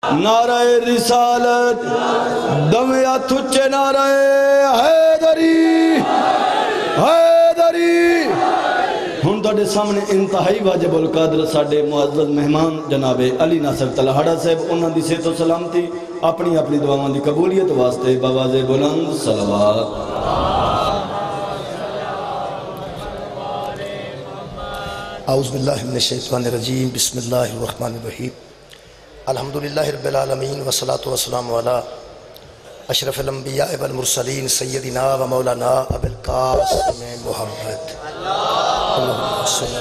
نعرہ رسالت دمیا تھچے نعرہ حیدری حیدری۔ ہن تہاڈے سامنے انتہائی واجب القدر ساڈے معزز مہمان جناب علی ناصر تلہاڑا صاحب، انہاں دی صحت و سلامتی اپنی اپنی دعاواں دی قبولیت واسطے بآواز بلند صلوات۔ اعوذ باللہ من الشیطان الرجیم، بسم اللہ الرحمن الرحیم، الحمدللہ رب العالمین والصلاة والسلام علی اشرف الانبیاء والمرسلین سیدنا و مولانا ابی القاسم محمد اللہم صلی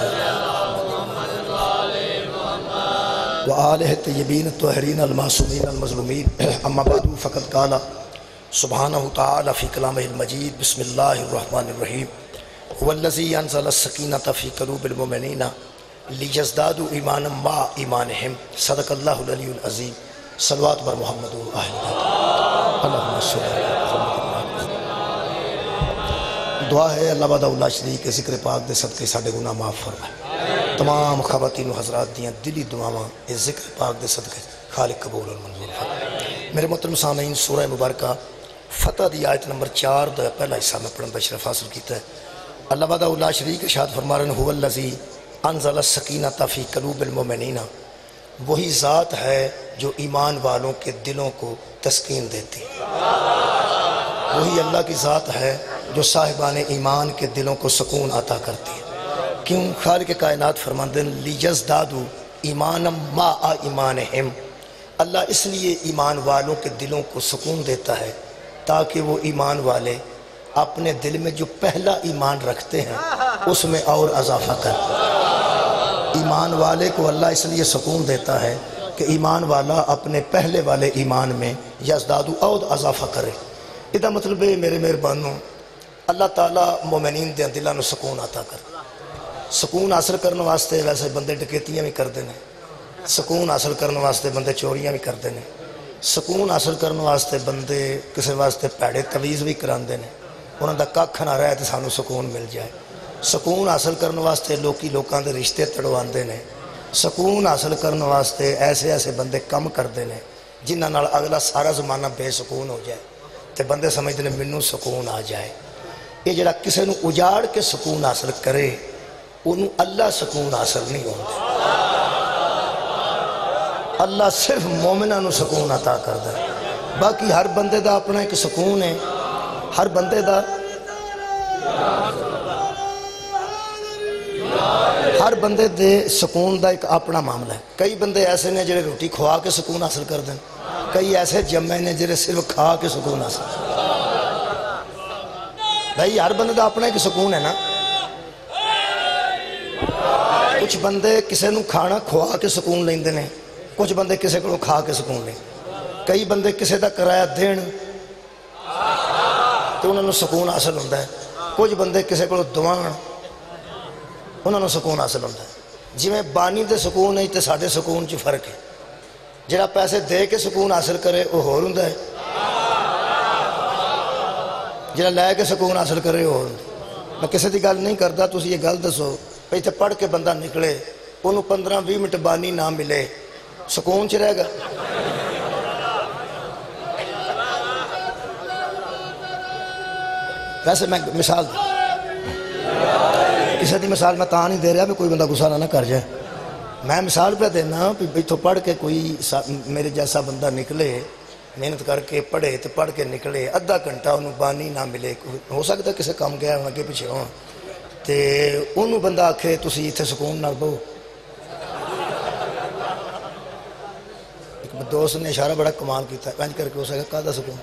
و آلہ الطیبین الطاہرین المعصومین المظلومین، اما بعد فقد قال سبحانہ تعالی فی کلامہ المجید، بسم اللہ الرحمن الرحیم، والذی انزل السکینۃ فی قلوب المؤمنین لیزدادوا ایمانا مع ایمانہم، صدق اللہ العلی العظیم، صلوات بر محمد و اہل بیت، اللہم صلی اللہ۔ دعا ہے اللہ وحدہ لا شریک کے ذکر پاک دے صدقے ساڈے گناہ معاف فرمائے۔ تمام خواتین و حضرات دیاں دلی دعاواں اس ذکر پاک دے صدقے خالق قبول اور منظور فرمائے۔ میرے محترم سامعین، سورہ مبارکہ فتح دی آیت نمبر 4 دا پہلا حصہ میں پڑھن دا شرف حاصل کیتا ہے۔ اللہ وحدہ لا شریک ارشاد فرما رہے ہیں، هو الذی انزل السکینۃ فی قلوب المؤمنین، وہی ذات ہے جو ایمان والوں کے دلوں کو تسکین دیتی ہے۔ وہی اللہ کی ذات ہے جو صاحبان ایمان کے دلوں کو سکون عطا کرتی ہے۔ کیوں؟ خالق کائنات فرماتے ہیں لیزدادوا ایمانا مع ایمانہم، اللہ اس لیے ایمان والوں کے دلوں کو سکون دیتا ہے تاکہ وہ ایمان والے اپنے دل میں جو پہلا ایمان رکھتے ہیں اس میں اور اضافہ کریں۔ ایمان والے کو اللہ اس لیے سکون دیتا ہے کہ ایمان والا اپنے پہلے والے ایمان میں یزدادو اور اضافہ کرے۔ یہ مطلب ہے میرے مہربانوں، اللہ تعالیٰ مومنین دے دلاں نوں سکون عطا کر۔ سکون حاصل کرنے واسطے ویسے بندے ڈکیتیاں بھی کرتے ہیں، سکون حاصل کرنے واسطے بندے چوریاں بھی کرتے ہیں، سکون حاصل کرنے واسطے بندے کسی واسطے پیڑے تویز بھی کراندے ہیں، انہاں دا ککھ نہ رہے تو سانوں سکون مل جائے۔ سکون حاصل کرنے واسطے لوکی لوکاں دے رشتے تڑواندے نے، سکون حاصل کرنے واسطے ایسے ایسے بندے کم کردے نے جنہاں نال اگلا سارا زمانہ بے سکون ہو جائے تے بندے سمجھتے ہیں منوں سکون آ جائے۔ یہ جڑا کسے نو اجاڑ کے سکون حاصل کرے انہوں اللہ سکون حاصل نہیں ہوتا۔ اللہ صرف مومنہ نو سکون عطا کردا ہے، باقی ہر بندے دا اپنا ایک سکون ہے، ہر بندے دا ہر بندے دے سکون دا ایک اپنا معاملہ ہے۔ کئی بندے ایسے نے جڑے روٹی کھوا کے سکون حاصل کر دیں، کئی ایسے جمعے نے جڑے صرف کھا کے سکون حاصل کر دیں۔ بھائی ہر بندے دا اپنا ایک سکون ہے نا۔ کچھ بندے کسے نو کھانا کھوا کے سکون لیندے نے، کچھ بندے کسے کو کھا کے سکون لیں، کئی بندے کسے دا کرایہ دین تو انہوں نے سکون حاصل ہوتا ہے، کچھ بندے کسے کو دعائیں انہوں نے سکون حاصل ہوتا ہے۔ جی میں بانی دے سکون نہیں تے ساڑھے سکون چی فرق ہے۔ جڑا پیسے دے کے سکون حاصل کرے وہ ہور ہوندا ہے، جڑا لے کے سکون حاصل کرے وہ ہور ہوندا ہے۔ میں کسی دی گل نہیں کردا، تسی یہ گل دسو بھئی تے پڑھ کے بندہ نکلے انہوں 15-20 منٹ بانی نہ ملے سکون چ رہے گا؟ ویسے میں مثال کسی دی مثال میں تاں نہیں دے رہا بھی کوئی بندہ غصہ نہ کر جائے، میں مثال پہ دینا بھی تو پڑھ کے کوئی میرے جیسا بندہ نکلے محنت کر کے پڑھے تو پڑھ کے نکلے ادھا گھنٹہ انہوں بانی نہ ملے، ہو سکتا کسی کام گیا ہوں اگے پیچھے ہوں تے انہوں بندہ آکھے تسی اتھے سکون نہ بہو۔ ایک دوست نے اشارہ بڑا کمال کیتا ہے، پینچ کر کے ہو سکتا کہا دا سکون،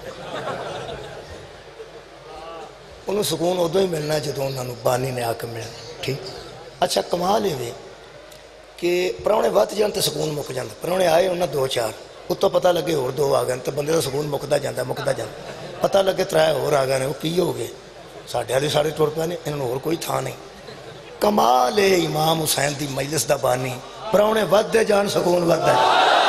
انہوں سکون ادھو ہی ملنا ہے جدوں انہوں بانی نے آکے ملنا۔ ٹھیک اچھا، کمال ہے کہ پراؤنے وقت جان تے سکون مک جاندہ، پراؤنے آئے انہوں 2-4 اتو پتہ لگے اور 2 آ گئے تو بندے دا سکون مکدہ جاندہ پتہ لگے 3 اور آ گئے وہ کی ہو گئے ساڑھے والی ساڑھے ٹوڑ پہ نہیں، انہوں اور کوئی تھا نہیں۔ کمال ہے امام حسین دی مجلس دا بانی، پراؤنے وقت دے جان سکون وقت ہے۔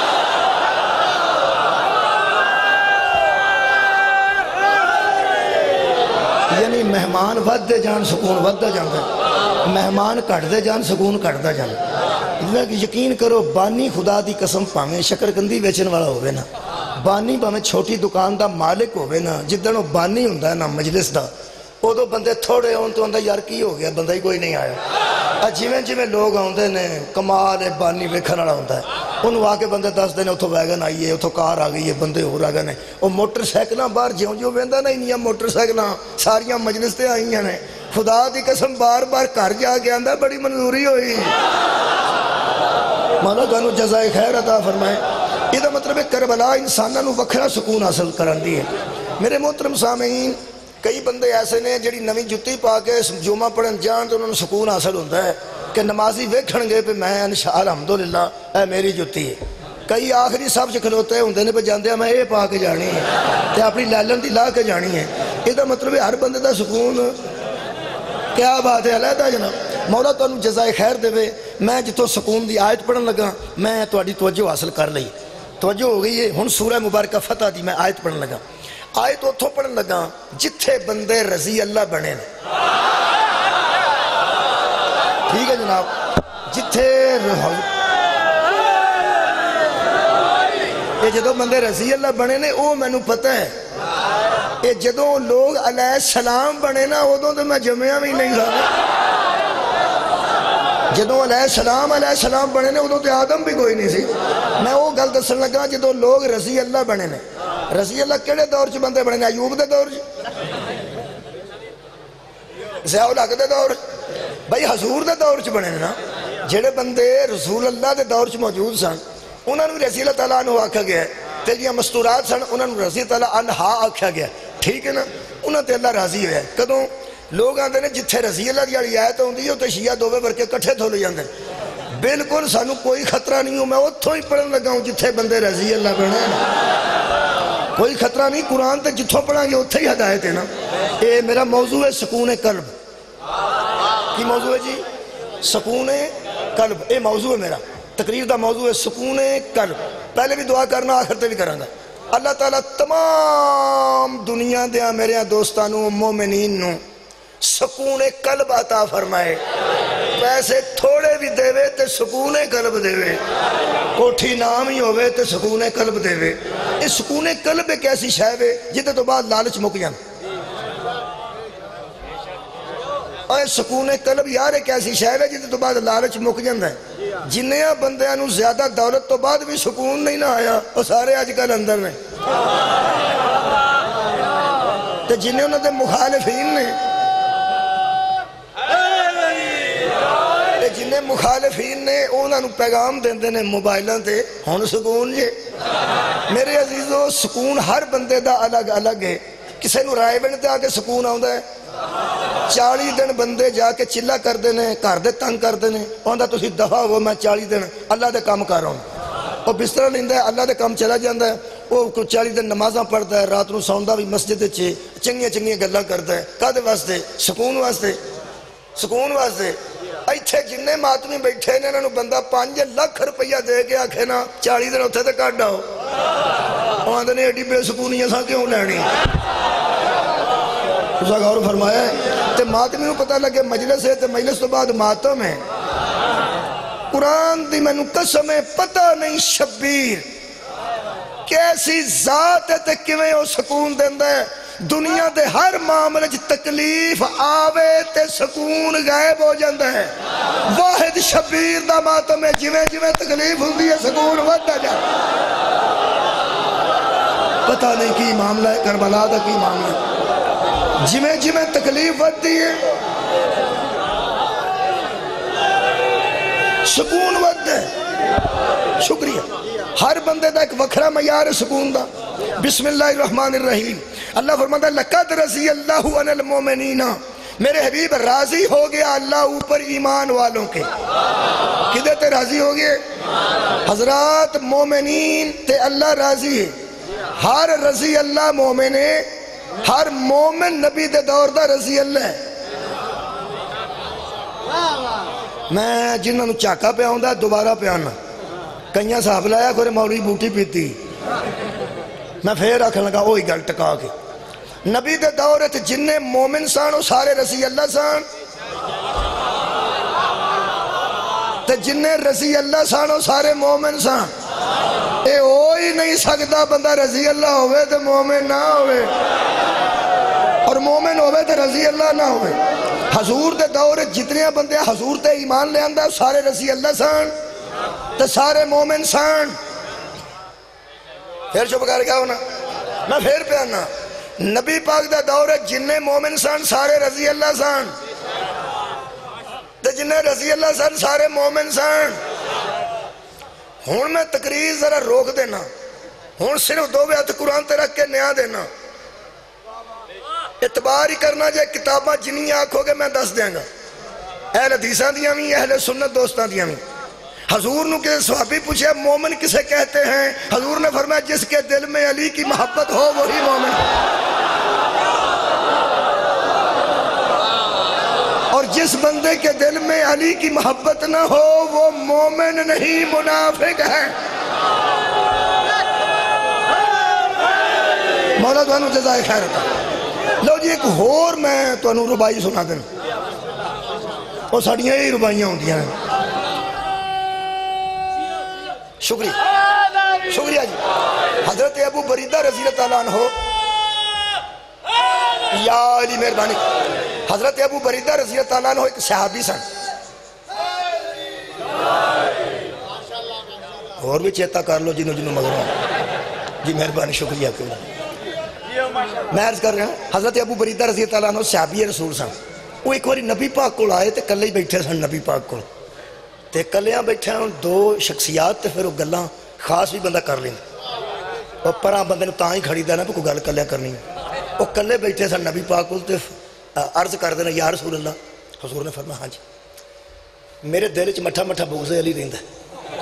یعنی مہمان ود دے جان سکون ود دے جاندے، مہمان کٹ دے جان سکون کٹ دے جاندے۔ یقین کرو بانی خدا دی قسم پاویں شکرکندی ویچن والا ہوئے نا بانی پاویں چھوٹی دکان دا مالک ہوئے نا جدن وہ بانی ہوندا ہے نا مجلس دا ادو بندے تھوڑے ہون تو آندا یار کی ہو گیا بندہ ہی کوئی نہیں آیا جویں جویں لوگ آندے نے کمال ہے بانی ویکھن والا ہوندا ہے انہوں آ کے بندے دس دے نے اتھوں ویگن آئی ہے اتھوں کار آ گئی ہے بندے ہور آ گئے نے وہ موٹر سائیکلاں باہر جیوں ویندا نا انیاں موٹر سائیکلاں ساریاں مجلس تے آئیاں نے خدا دی قسم بار بار گھر جا کے آندا بڑی منظوری ہوئی مولا تانوں جزائے خیر عطا فرمائے یہ مطلب ہے کربلا انساناں نوں وکھرا سکون حاصل کرن دی ہے میرے محترم سامعین کئی بندے ایسے نے جڑی نویں جُتی پا کے جمعہ پڑھن جان تو انہوں نے سکون حاصل ہوتا ہے کہ نمازی ویکھن گے پہ میں انشاء الحمدللہ اے میری جُتی ہے کئی آخری صف چ کھلوتے ہوندے نے پہ جاندے ہیں میں یہ پا کے جانی ہے تے اپنی لالن دی لا کے جانی ہے یہ مطلب ہے ہر بندے دا سکون کیا بات ہے علیحدہ جناب مولا تانوں جزائے خیر دے میں جتوں سکون دی آیت پڑھن لگا میں تہاڈی توجہ حاصل کر لئی توجہ ہو گئی ہے ہن سورہ مبارکہ فتح دی میں آیت پڑھن لگا آیت اتھوں پڑھن لگا جتھے بندے رضی اللہ بنے نے ٹھیک ہے جناب جتھے یہ جدو بندے رضی اللہ بنے نے وہ میں نو پتہ ہے یہ جدو لوگ علیہ السلام بنے نا ادوں تو میں جمعہ بھی نہیں تھا جدو علیہ السلام بنے نے ادوں تو آدم بھی کوئی نہیں سی میں وہ گل دسن لگا جدو لوگ رضی اللہ بنے نے رضی اللہ کیڑے دور چ بندے بنے نے ایوب دے دور ضیاء الحق دے دور بھائی حضور دے دور چ بنے نا جڑے بندے رسول اللہ دے دور چ موجود سن انہوں نے رضی اللہ تعالیٰ عنہ آکھا گیا ہے تے جیاں مستورات سن انہوں نے رضی تعالیٰ عنہا آکھا گیا ٹھیک ہے نا انہوں تے اللہ راضی ہویا ہے کدوں لوگ آندے نے جتھے رضی اللہ دی آیت ہوندی ہے تے شیعہ دوویں ورکے کٹھے تھولے جاندے بالکل سانو کوئی خطرہ نہیں ہوں میں اتھوں ہی پڑھن لگا ہوں جتھے بندے رضی اللہ بنے کوئی خطرہ نہیں قرآن تے جتھوں پڑھا گے اتھے ہی ہدایت ہے نا اے میرا موضوع ہے سکون قلب کی موضوع ہے جی سکون قلب اے موضوع ہے میرا تقریر دا موضوع ہے سکون قلب پہلے بھی دعا کرنا آخر تے بھی کرنا اللہ تعالیٰ تمام دنیا دیا میرے دوستانوں مومنین نوں سکون قلب عطا فرمائے پیسے تھوڑے بھی دے وے تے سکون قلب دے وے کوٹھی نام ہی ہوئے تے سکون قلب دے وے اس سکون قلب ایک ایسی شے وے جتے تو بعد لالچ مک جان اور سکون قلب یار ایک ایسی شے وے جتے تو بعد لالچ مک جاندہ ہے جنہاں بندیاں نو زیادہ دولت تو بعد بھی سکون نہیں نہ آیا وہ سارے آج کل اندر نے تے جنہیں انہوں نے مخالفین نے جنہیں مخالفین نے انہوں نے پیغام دیندے نے موبائلوں تے ہون سکون جے میرے عزیزو سکون ہر بندے دا الگ الگ ہے کسے نو رائے بن تے آکے سکون آؤں ہے 40 دن بندے جا کے چلا کر دینے کر دے تنگ کر دینے آندا تسی دفع ہو میں 40 دن اللہ دے کام کر رہا ہوں وہ بستر لیندہ ہے اللہ دے کام چلا جاندہ ہے وہ 40 دن نمازاں پڑھتا ہے رات نو سوندہ بھی مسجد چے چنگیاں گلاں کرتا ہے کدے واسطے سکون واسطے ایتھے جننے ماتمی بیٹھے نے انہوں بندہ 5 لاکھ روپیہ دے کے آکھے نا 40 دن اتھے تے کٹ آؤ آندے نے ایڈی بے سکونیاں سا کیوں لینی اسا غور فرمایا ہے تے ماتمی نو پتہ لگے مجلس ہے تے مجلس تو بعد ماتم ہے قرآن دی میں نو قسم ہے پتہ نہیں شبیر کیسی ذات ہے تے کیویں وہ سکون دیندہ ہے دنیا دے ہر معاملے چ تکلیف آوے تے سکون غائب ہو جاندہ ہے واحد شبیر دا ماتم ہے جویں تکلیف ہوندی ہے سکون ودہ جا پتہ نہیں کی معاملہ ہے کربلا دا کی معاملہ ہے جویں تکلیف ودی ہے سکون ود ہے شکریہ ہر بندے دا ایک وکھرا معیار سکون دا بسم اللہ الرحمن الرحیم اللہ فرماتا ہے لقد رضی اللہ عن المومنین میرے حبیب راضی ہو گیا اللہ اوپر ایمان والوں کے کدے تے راضی ہو گئے حضرات مومنین تے اللہ راضی ہے ہر رضی اللہ مومن ہے ہر مومن نبی دے دور دا رضی اللہ ہے میں جنہوں چاکا پہ آؤں دا دوبارہ پہ آنا کئیاں صاحب لایا کورے مولی بوٹی پیتی میں پھر آکھن لگا وہی گل ٹکا کے نبی دے دور تے جننے مومن سان وہ سارے رضی اللہ سان تے تے جن رضی اللہ سن وہ سارے مومن سن اے ہو ہی نہیں سکتا بندہ رضی اللہ ہوئے تے مومن نہ ہوئے اور مومن ہوئے تے رضی اللہ نہ ہوئے حضور دے دور جتنے بندے حضور تے ایمان لے آندہ سارے رضی اللہ سن تے سارے مومن سن پھر چپ کر گیا ہونا میں پھر پہ آنا نبی پاک دا دور جننے مومن سن سارے رضی اللہ سن تے جننے رضی اللہ سن سارے مومن سن ہون میں تقریر ذرا روک دینا ہون صرف دو بیعت قرآن تے رکھ کے نیا دینا اعتبار ہی کرنا جائے کتاباں جنہی آنکھو گے میں دس دیں گا اہل حدیثاں دیاں بھی اہل سنت دوستاں دیاں بھی حضور نے کسی صحابی پوچھے مومن کسے کہتے ہیں حضور نے فرمایا جس کے دل میں علی کی محبت ہو وہی مومن اور جس بندے کے دل میں علی کی محبت نہ ہو وہ مومن نہیں منافق ہے مولا تو انہوں جزائے خیر ہوتا لو جی ایک ہور میں تو انہوں ربائی سنا دیں وہ ساڑیاں ہی ربائیاں ہوتی ہیں شکریہ جی حضرت ابو بریدہ رضی اللہ عنہ یا علی مہربانی حضرت ابو بریدہ رضی اللہ عنہ ایک صحابی سن اور بھی چیتا کر لو جنہوں مگر جی مہربانی شکریہ کیوں میں عرض کر رہا ہوں حضرت ابو بریدہ رضی اللہ عنہ صحابی رسول سن وہ ایک باری نبی پاک کو آئے تے کلے ہی بیٹھے سن نبی پاک کو تے کلیاں بیٹھے ہیں دو شخصیات تے پھر وہ گلاں خاص بھی بندہ کر لیں اور پرہاں بندے نے تاں ہی کھڑی دینا پہ کوئی گل کلیاں کرنی وہ کلے بیٹھے سن نبی پاک کو تے عرض کر دینا یا رسول اللہ حضور نے فرمایا ہاں جی میرے دل چ مٹھا مٹھا بغض علی رہندا ہے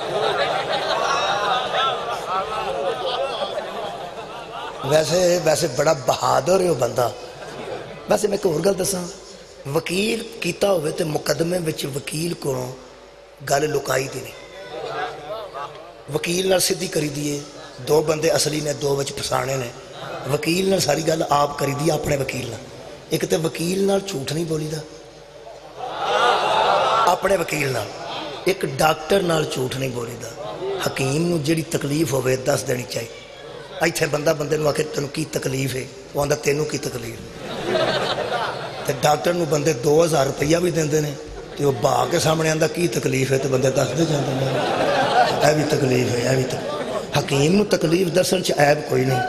ویسے بڑا بہادر ہے وہ بندہ ویسے میں ایک اور گل دساں وکیل کیتا ہوئے تے مقدمے وچ وکیل کو گل لکائی دی نہیں وکیل نال سدھی کری دیئے دو بندے اصلی نے دو وچ پھسانے نے وکیل نال ساری گل آپ کری دی اپنے وکیل نال ایک تے وکیل نال جھوٹ نہیں بولی دا اپنے وکیل نال ایک ڈاکٹر نال جھوٹ نہیں بولی دا حکیم نو جڑی تکلیف ہوئے دس دینی چاہیے ایتھے بندہ بندے نو آکے تنو کی تکلیف ہے وہ آندہ تینو کی تکلیف تے ڈاکٹر نو بندے 2000 روپیہ بھی دیندے نے تے وہ باہ کے سامنے آندہ کی تکلیف ہے تے بندے دس دے جاندے نے اے بھی تکلیف ہے اے بھی تکلیف حکیم نو تکلیف درسن چ عیب کوئی نہیں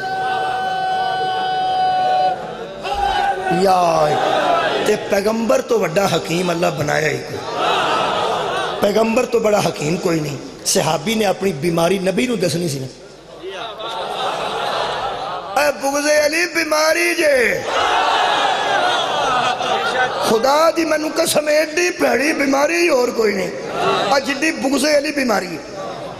یا تے پیغمبر تو بڑا حکیم اللہ بنایا ہی کوئی پیغمبر تو بڑا حکیم کوئی نہیں صحابی نے اپنی بیماری نبی نو دسنی سی اے بغض علی بیماری جے خدا دی منو قسم ایڈی پیڑی بیماری اور کوئی نہیں آج جدی بغض علی بیماری ہے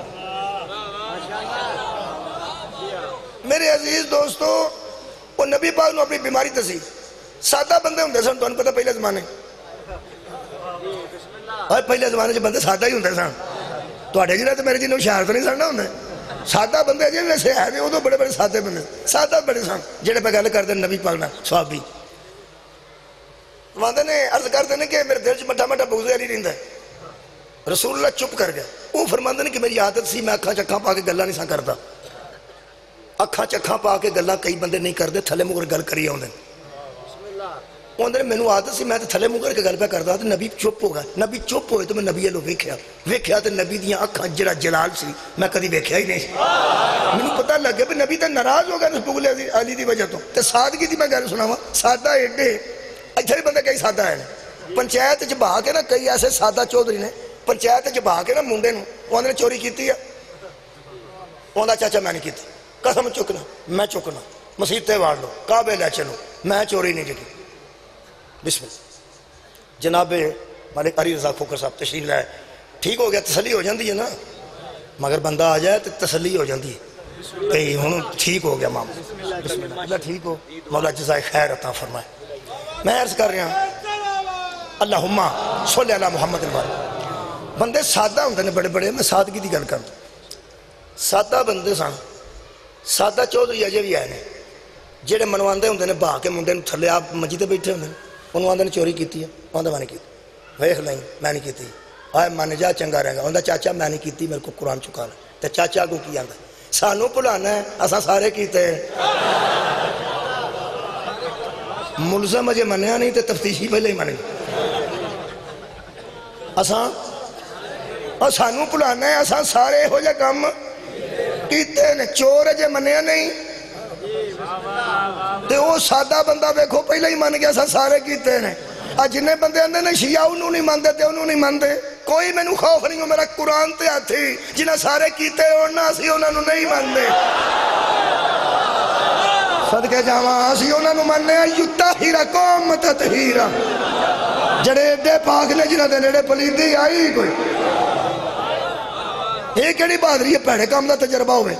میرے عزیز دوستو وہ نبی پاک نے اپنی بیماری دسی سادہ بندے ہوں سن تو انہوں پتہ پہلے زمانے اور پہلے زمانے جو بندے سادہ ہی ہوں سن تو اٹھے جنہیں تو میرے جنہوں شہر تو نہیں سننا ہوں سادہ بندے جنہیں ویسے ہے وہ تو بڑے بڑے سادے بندے سادہ بڑے سن جنہیں پہ گل کر دیں نبی پاک نہ صحابی وہاں نے عرض کر دینے کہ میرے دل سے مٹھا مٹھا بغض علی رہندا ہے رسول اللہ چپ کر گیا وہ فرماندے نے کہ میری عادت سی میں اکھاں چکھاں پا کے گلاں نہیں سا کرتا اکھاں چکھاں پا کے گلاں کئی بندے نہیں کرتے تھلے مگر گل کری آؤندے اندر مینوں عادت سی میں تے تھلے مگر کے گل پہ کردا تے نبی چپ ہو گیا نبی چپ ہوئے تو میں نبی لو ویکھیا تے نبی دیاں اکھاں جڑا جلال سی میں کدی ویکھیا ہی نہیں مینوں پتہ لگ گیا کہ نبی تے ناراض ہو گیا بغض علی دی وجہ تو تے سادگی دی میں گل سناواں سادہ ایڈے اچھا بھی بندے کئی سادہ ہے پنچایت چ بہا کے نا کئی ایسے سادہ چودھری نے پنچایت چ بہا کے نا منڈے نو وہ نے چوری کیتی ہے وہ چاچا میں نہیں کیتی قسم چکنا میں چکنا مسیطے واڑ لو کعبے لے چلو میں چوری نہیں کی بسم اللہ جناب مالک علی رضا کھوکر صاحب تشریف لائے ٹھیک ہو گیا تسلی ہو جاندی ہے نا مگر بندہ آ جائے تو تسلی ہو جاندی ہے کہ ہوں ٹھیک ہو گیا معاملہ بسم اللہ اللہ ٹھیک ہو مولا جزائے خیر عطا فرمائے میں عرض کر رہا ہوں اللہم صلی اللہ محمد الوالد بندے سادہ ہوندے نے بڑے بڑے میں سادگی دی گل کرتا سادہ بندے سن سادہ چودھری اجے بھی آئے نے جڑے منواندے ہوندے نے بہا کے منڈے نوں تھلے آپ منجی تے بیٹھے ہوندے نے انہوں آندے نے چوری کیتی ہے آندے میں نہیں کیتی ویکھ لیں میں نہیں کیتی آئے من جا چنگا رہے گا انہوں چاچا میں نہیں کیتی میرے کو قرآن چکا لے تو چاچا کو کی آندا سانوں بھلانا ہے اساں سارے کیتے ملزم اجے منیا نہیں تے تفتیشی پہلے ہی منے اساں اور سانوں بھلانا ہے اساں سارے ہو جا کام کیتے نے چور اجے منیا نہیں تے وہ سادہ بندہ دیکھو پہلے ہی من گیا اساں سارے کیتے نے جنہیں بندے اندے نے شیعہ انہوں نہیں ماندے تے انہوں نہیں ماندے کوئی میں نو خوف نہیں ہو میرا قرآن تے آتھی جنہیں سارے کیتے ہونا اسی انہوں نہیں ماندے صدقے جاواں اسی انہوں ماننے ہیں یطہرکم تطہیرا جڑے ایڈے پاک نے جنہیں دے نیڑے پلیدی آئی کوئی یہ کیڑی بہادری ہے پیڑے کام دا تجربہ ہوئے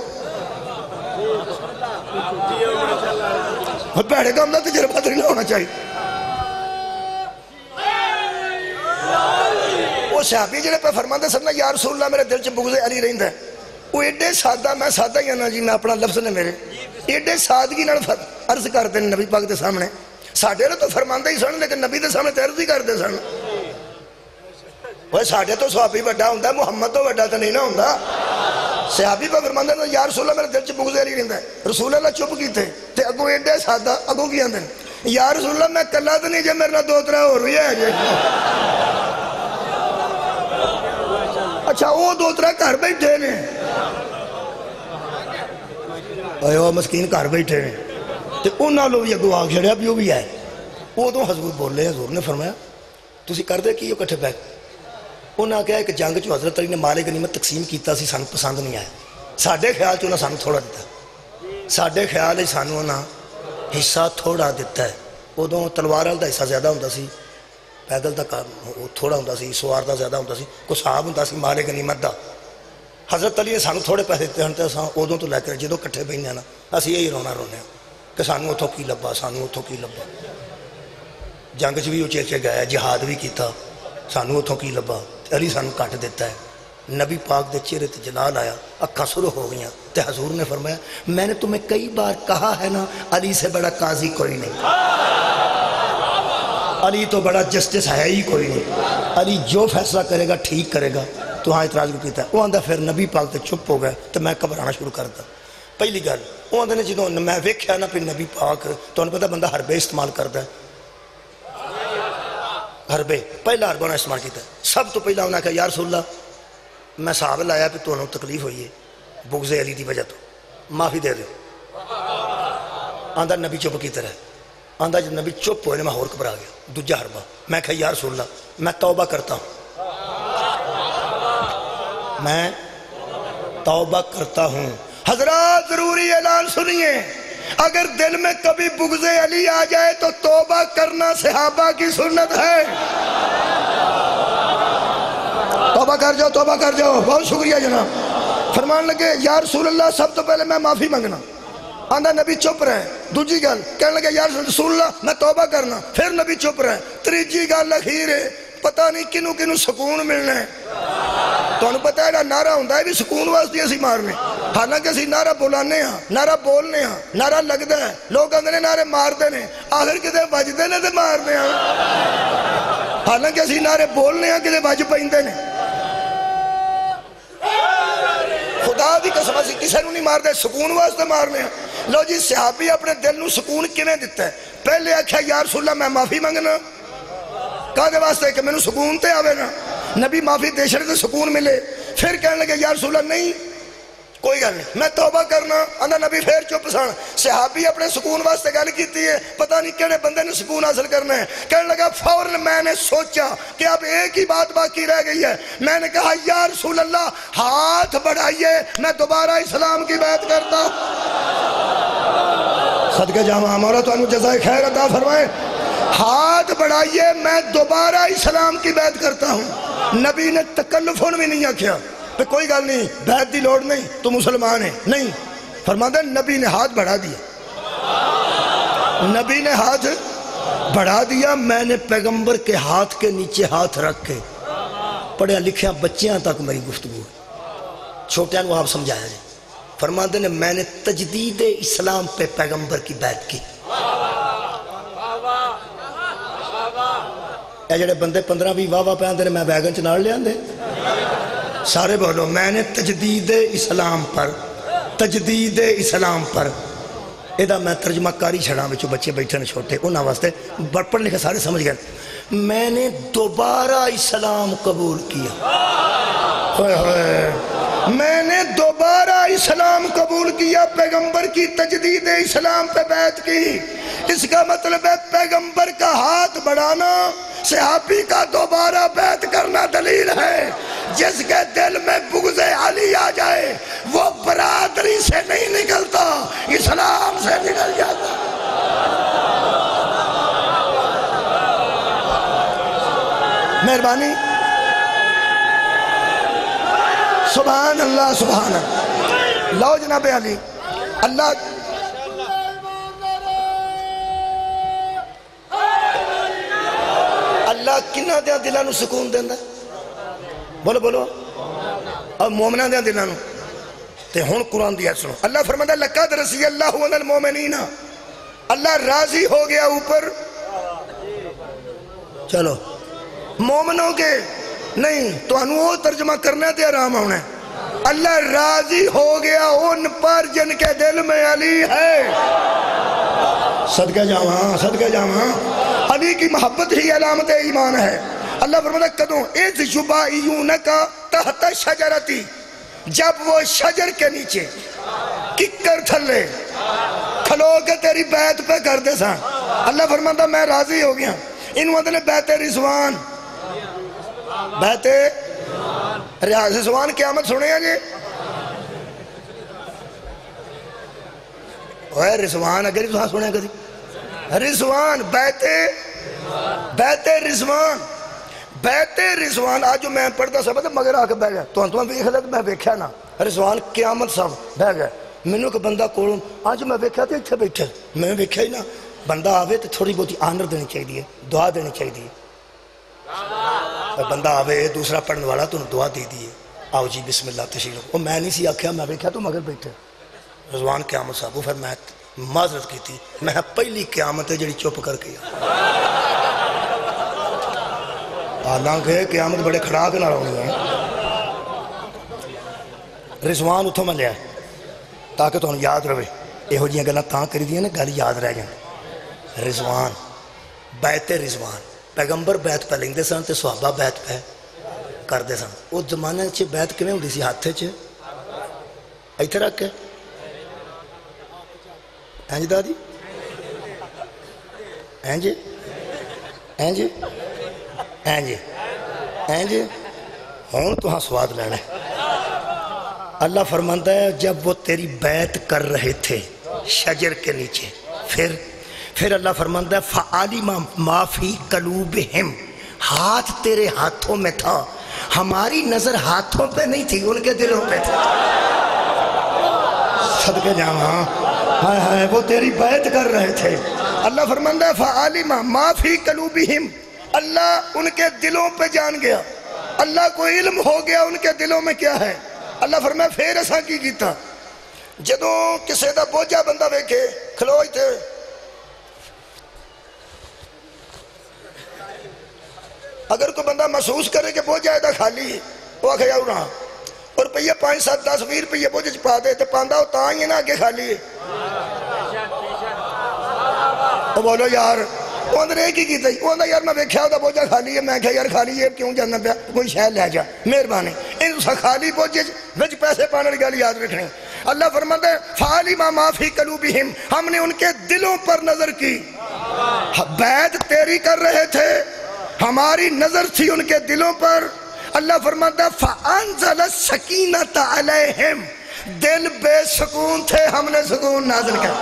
پیڑے کام دا تجربہ تو نہیں ہونا چاہیے وہ صحابی جنہیں پہ فرماندے سرنا یا رسول اللہ میرے دل چ بغض علی رہندا ہے وہ ایڈے سادہ میں سادہ ہی نا جی میں اپنا لفظ نے میرے ایڈے سادگی نال عرض کرتے ہیں نبی پاک دے سامنے ساڈے تو فرماندے ہی سن لیکن نبی دے سامنے تے عرض ہی کرتے سن وہ ساڈے تو صحابی بڑا ہوندا ہے محمد تو بڑا تو نہیں نہ ہوندا صحابی پہ فرماندے یا رسول اللہ میرے دل چ بغض علی رہندا ہے رسول اللہ چپ کیتے تے اگوں ایڈے سادہ اگوں کی آندے یا رسول اللہ میں کلا تو نہیں جے میرے نال دو ترے ہور وی ہے جے اچھا وہ دو ترہ گھر بیٹھے نے وہ مسکین گھر بیٹھے نے تو انہاں لوگ بھی اگو آگ چھڑیا بھی وہ بھی آئے وہ تو حضور بول رہے حضور نے فرمایا تسی کر دے کی یہ کٹھے بیٹھ انہاں کہا ایک جنگ چو حضرت علی نے مال غنیمت تقسیم کیتا سی سانو پسند نہیں آیا ساڈے خیال چ انہاں سانو تھوڑا دیتا ساڈے خیال ہے سانو انہاں حصہ تھوڑا دیتا ہے ادوں تلوار والا حصہ زیادہ ہوندا سی پیدل تک تھوڑا ہوندا سی سوار دا زیادہ ہوندا سی کوئی صاحب ہوندا سی مال غنیمت دا حضرت علی نے سانو تھوڑے پیسے دیتے ہیں تے اساں ادوں تو لے کے جدوں کٹھے بیٹھے ہیں نا اسی یہی رونا رونے کہ سانو اتھوں کی لبا سانو اتھوں کی لبا جنگ چ بھی اچے گیا جہاد بھی کیتا سانو اتھوں کی لبا علی سانو کٹ دیتا ہے نبی پاک دے چہرے تے جلال آیا اکھاں سرخ ہو گئیاں تے حضور نے فرمایا میں نے تمہیں کئی بار کہا ہے نا علی سے بڑا قاضی کوئی نہیں علی تو بڑا جسٹس ہے ہی کوئی نہیں علی جو فیصلہ کرے گا ٹھیک کرے گا تو ہاں اعتراض کو کیتا ہے وہ آندہ پھر نبی پاک تے چپ ہو گئے تو میں گھبرانا شروع کرتا پہلی گل وہ آندہ نے جدوں میں ویکھیا نا پھر نبی پاک تو انہوں پتہ بندہ حربے استعمال کرتا ہے حربے پہلا حربہ نے استعمال کیتا ہے سب تو پہلا انہوں نے کہا یا رسول اللہ میں صحابہ لایا پھر تو انہوں تکلیف ہوئی ہے بغض علی دی وجہ تو معافی دے دو آندہ نبی چپ کی طرح آندہ جب نبی چپ ہوئے میں اور گھبرا گیا دوجا حربہ میں کہا یا رسول اللہ میں توبہ کرتا ہوں میں توبہ کرتا ہوں حضرات ضروری اعلان سنیے اگر دل میں کبھی بغض علی آ جائے تو توبہ کرنا صحابہ کی سنت ہے توبہ کر جاؤ توبہ کر جاؤ بہت شکریہ جناب فرمان لگے یا رسول اللہ سب تو پہلے میں معافی مانگنا آندھا نبی چپ رہے دوجی گل کہنے لگے یا رسول اللہ میں توبہ کرنا پھر نبی چپ رہے تریجی گل اخیر ہے پتہ نہیں کنوں کنوں سکون ملنا ہے تو انہوں پتہ ہے نا نعرہ ہوندہ ہے بھی سکون واسطے اسی مارنے حالانکہ اسی نعرہ بولانے ہاں نعرہ بولنے ہاں نعرہ لگ دے ہیں لوگ اندھنے نعرے مار دینے آخر کدے بج دینے دے مارنے ہاں حالانکہ اسی نعرے بولنے ہاں کدے بج پہندے نے خدا دی قسم اسی کسے نو نہیں مار دے سکون واسطے مارنے ہیں لو جی صحابی اپنے دل نو سکون کنے دیتا ہے پہلے آکھا یا رسول اللہ میں معافی مانگنا کہا دے واسطے کہ میں نو سکون تے آوے نا نبی معافی دے شرے تے سکون ملے پھر کہنے لگے یا رسول اللہ نہیں کوئی گل نہیں میں توبہ کرنا اندھا نبی پھر چپ سن صحابی اپنے سکون واسطے گل کیتی ہے پتہ نہیں کہنے بندے نے سکون حاصل کرنا ہے کہنے لگا فوراً میں نے سوچا کہ اب ایک ہی بات باقی رہ گئی ہے میں نے کہا یا رسول اللہ ہاتھ بڑھائیے میں دوبارہ اسلام کی بیعت کرتا صدقہ جامعہ مولا تو انہوں جزائے خیر عطا فرمائے ہاتھ بڑھائیے میں دوبارہ اسلام کی بیعت کرتا ہوں نبی نے تکلفون بھی نہیں کیا پھر کوئی گل نہیں بیعت دی لوڑ نہیں تو مسلمان ہے نہیں فرماتا ہے نبی نے ہاتھ بڑھا دیا نبی نے ہاتھ بڑھا دیا میں نے پیغمبر کے ہاتھ کے نیچے ہاتھ رکھ کے پڑھیا لکھیا بچیاں تک میری گفتگو ہے چھوٹیاں کو آپ سمجھایا جائے فرماتے ہیں میں نے تجدید اسلام پہ پیغمبر کی بیعت کی اے جڑے بندے 15-20 واہ پہ آتے ہیں میں ویگن چ نال لے آندے سارے بولو میں نے تجدید اسلام پر تجدید اسلام پر یہ میں ترجمہ کاری چھڑا بچوں بچے بیٹھے نے چھوٹے انہوں واسطے پڑھ لکھے سارے سمجھ گئے میں نے دوبارہ اسلام قبول کیا میں نے دوبارہ اسلام قبول کیا پیغمبر کی تجدید اسلام پہ بیعت کی اس کا مطلب ہے پیغمبر کا ہاتھ بڑھانا صحابی کا دوبارہ بیعت کرنا دلیل ہے جس کے دل میں بغض علی آ جائے وہ برادری سے نہیں نکلتا اسلام سے نکل جاتا مہربانی سبحان اللہ سبحان اللہ لو جناب علی اللہ اللہ کنہ دیا دلانو سکون دیندہ بولو بولو اب مومنہ دیا دلانو تے ہون قرآن دیا سنو اللہ فرماتا لقد رضی اللہ عن المومنین اللہ راضی ہو گیا اوپر چلو مومنوں کے نہیں تو انہوں وہ ترجمہ کرنا تے آرام ہونا ہے اللہ راضی ہو گیا ان پر جن کے دل میں علی ہے صدقہ جامعہ علی کی محبت ہی علامت ایمان ہے اللہ فرماتا کدوں اذ یبایعونکا تحت شجرتی جب وہ شجر کے نیچے ککر تھلے کھلو کے تیری بیعت پہ کر دے ساں اللہ فرماتا میں راضی ہو گیا انہوں نے بیعت رضوان بیعت رضوان قیامت سنے ہیں جی اوہ رضوان اگر رضوان سنے ہیں کدی رضوان بیعت رضوان بیعت رضوان آج جو میں پڑھتا سب مگر آکے بہ گئے تو انتوں میں میں ویکھیا نا رضوان قیامت سب بہ گئے میں کہ بندہ کولوں آج میں ویکھیا تھا اتھے بیٹھے میں ویکھیا ہی نا بندہ آوے تو تھوڑی بہتی آنر دینی چاہیے دعا دینی چاہیے بندہ آوے دوسرا پڑھنے والا تو دعا دی دیئے آؤ جی بسم اللہ تشریف وہ میں نہیں سی آکھیا میں ویکھیا تو مگر بیٹھے رضوان قیامت صاحب پھر میں معذرت کی تھی میں پہلی قیامت ہے جڑی چپ کر کے حالانکہ قیامت بڑے کھڑا کے نہ رہنی ہے رضوان اتھوں میں لیا تاکہ تو یاد رہے یہ ہو جیاں گلہ تاں کری دیا نا گل یاد رہ جائیں رضوان بیعت رضوان پیغمبر بیعت پہ لیں دے سن تے صحابہ بیعت پہ کر دے سن وہ زمانے چھے بیعت کمیں ہوں سی ہاتھے چھے ایتھے رکھ کے اینج دادی اینج اینج اینج اینج ہون تو ہاں سواد لینا ہے اللہ فرماتا ہے جب وہ تیری بیعت کر رہے تھے شجر کے نیچے پھر اللہ فرماتا ہے فَعَلِمَ مَا فِي قَلُوبِهِمْ ہاتھ تیرے ہاتھوں میں تھا ہماری نظر ہاتھوں پہ نہیں تھی ان کے دلوں پہ تھی صدقے جامعہ ہائے وہ تیری بیعت کر رہے تھے اللہ فرماتا ہے فَعَلِمَ مَا فِي قَلُوبِهِمْ اللہ ان کے دلوں پہ جان گیا اللہ کو علم ہو گیا ان کے دلوں میں کیا ہے اللہ فرمایا پھر ایسا کی کیتا جدوں کسے دا بوجھا بندہ ویکھے کھلوئی تھے اگر کوئی بندہ محسوس کرے کہ بوجھا ہے دا خالی وہ آکھے یا رہا اور پہیے 5 7 10 20 روپیے بوجھے چپا دے تو پاندہ ہوتا ہی ہے نا کہ خالی ہے وہ بولو یار وہ اندر ایک ہی کیتا ہی وہ اندر یار میں ویکھیا ہوتا بوجھا خالی ہے میں کہا یار خالی ہے کیوں جاننا پیا کوئی شاید لے جا مہربانی ان سا خالی بوجھے وچ پیسے پانے گل یاد رکھنے اللہ فرماتا ہے فَعَلِمَ مَا فِي قَلُوبِهِمْ ہم نے ان کے دلوں پر نظر کی بیعت تیری کر رہے تھے ہماری نظر تھی ان کے دلوں پر اللہ فرماتا ہے فَأَنزَلَ السَّكِينَةَ عَلَيْهِمْ دل بے سکون تھے ہم نے سکون نازل کیا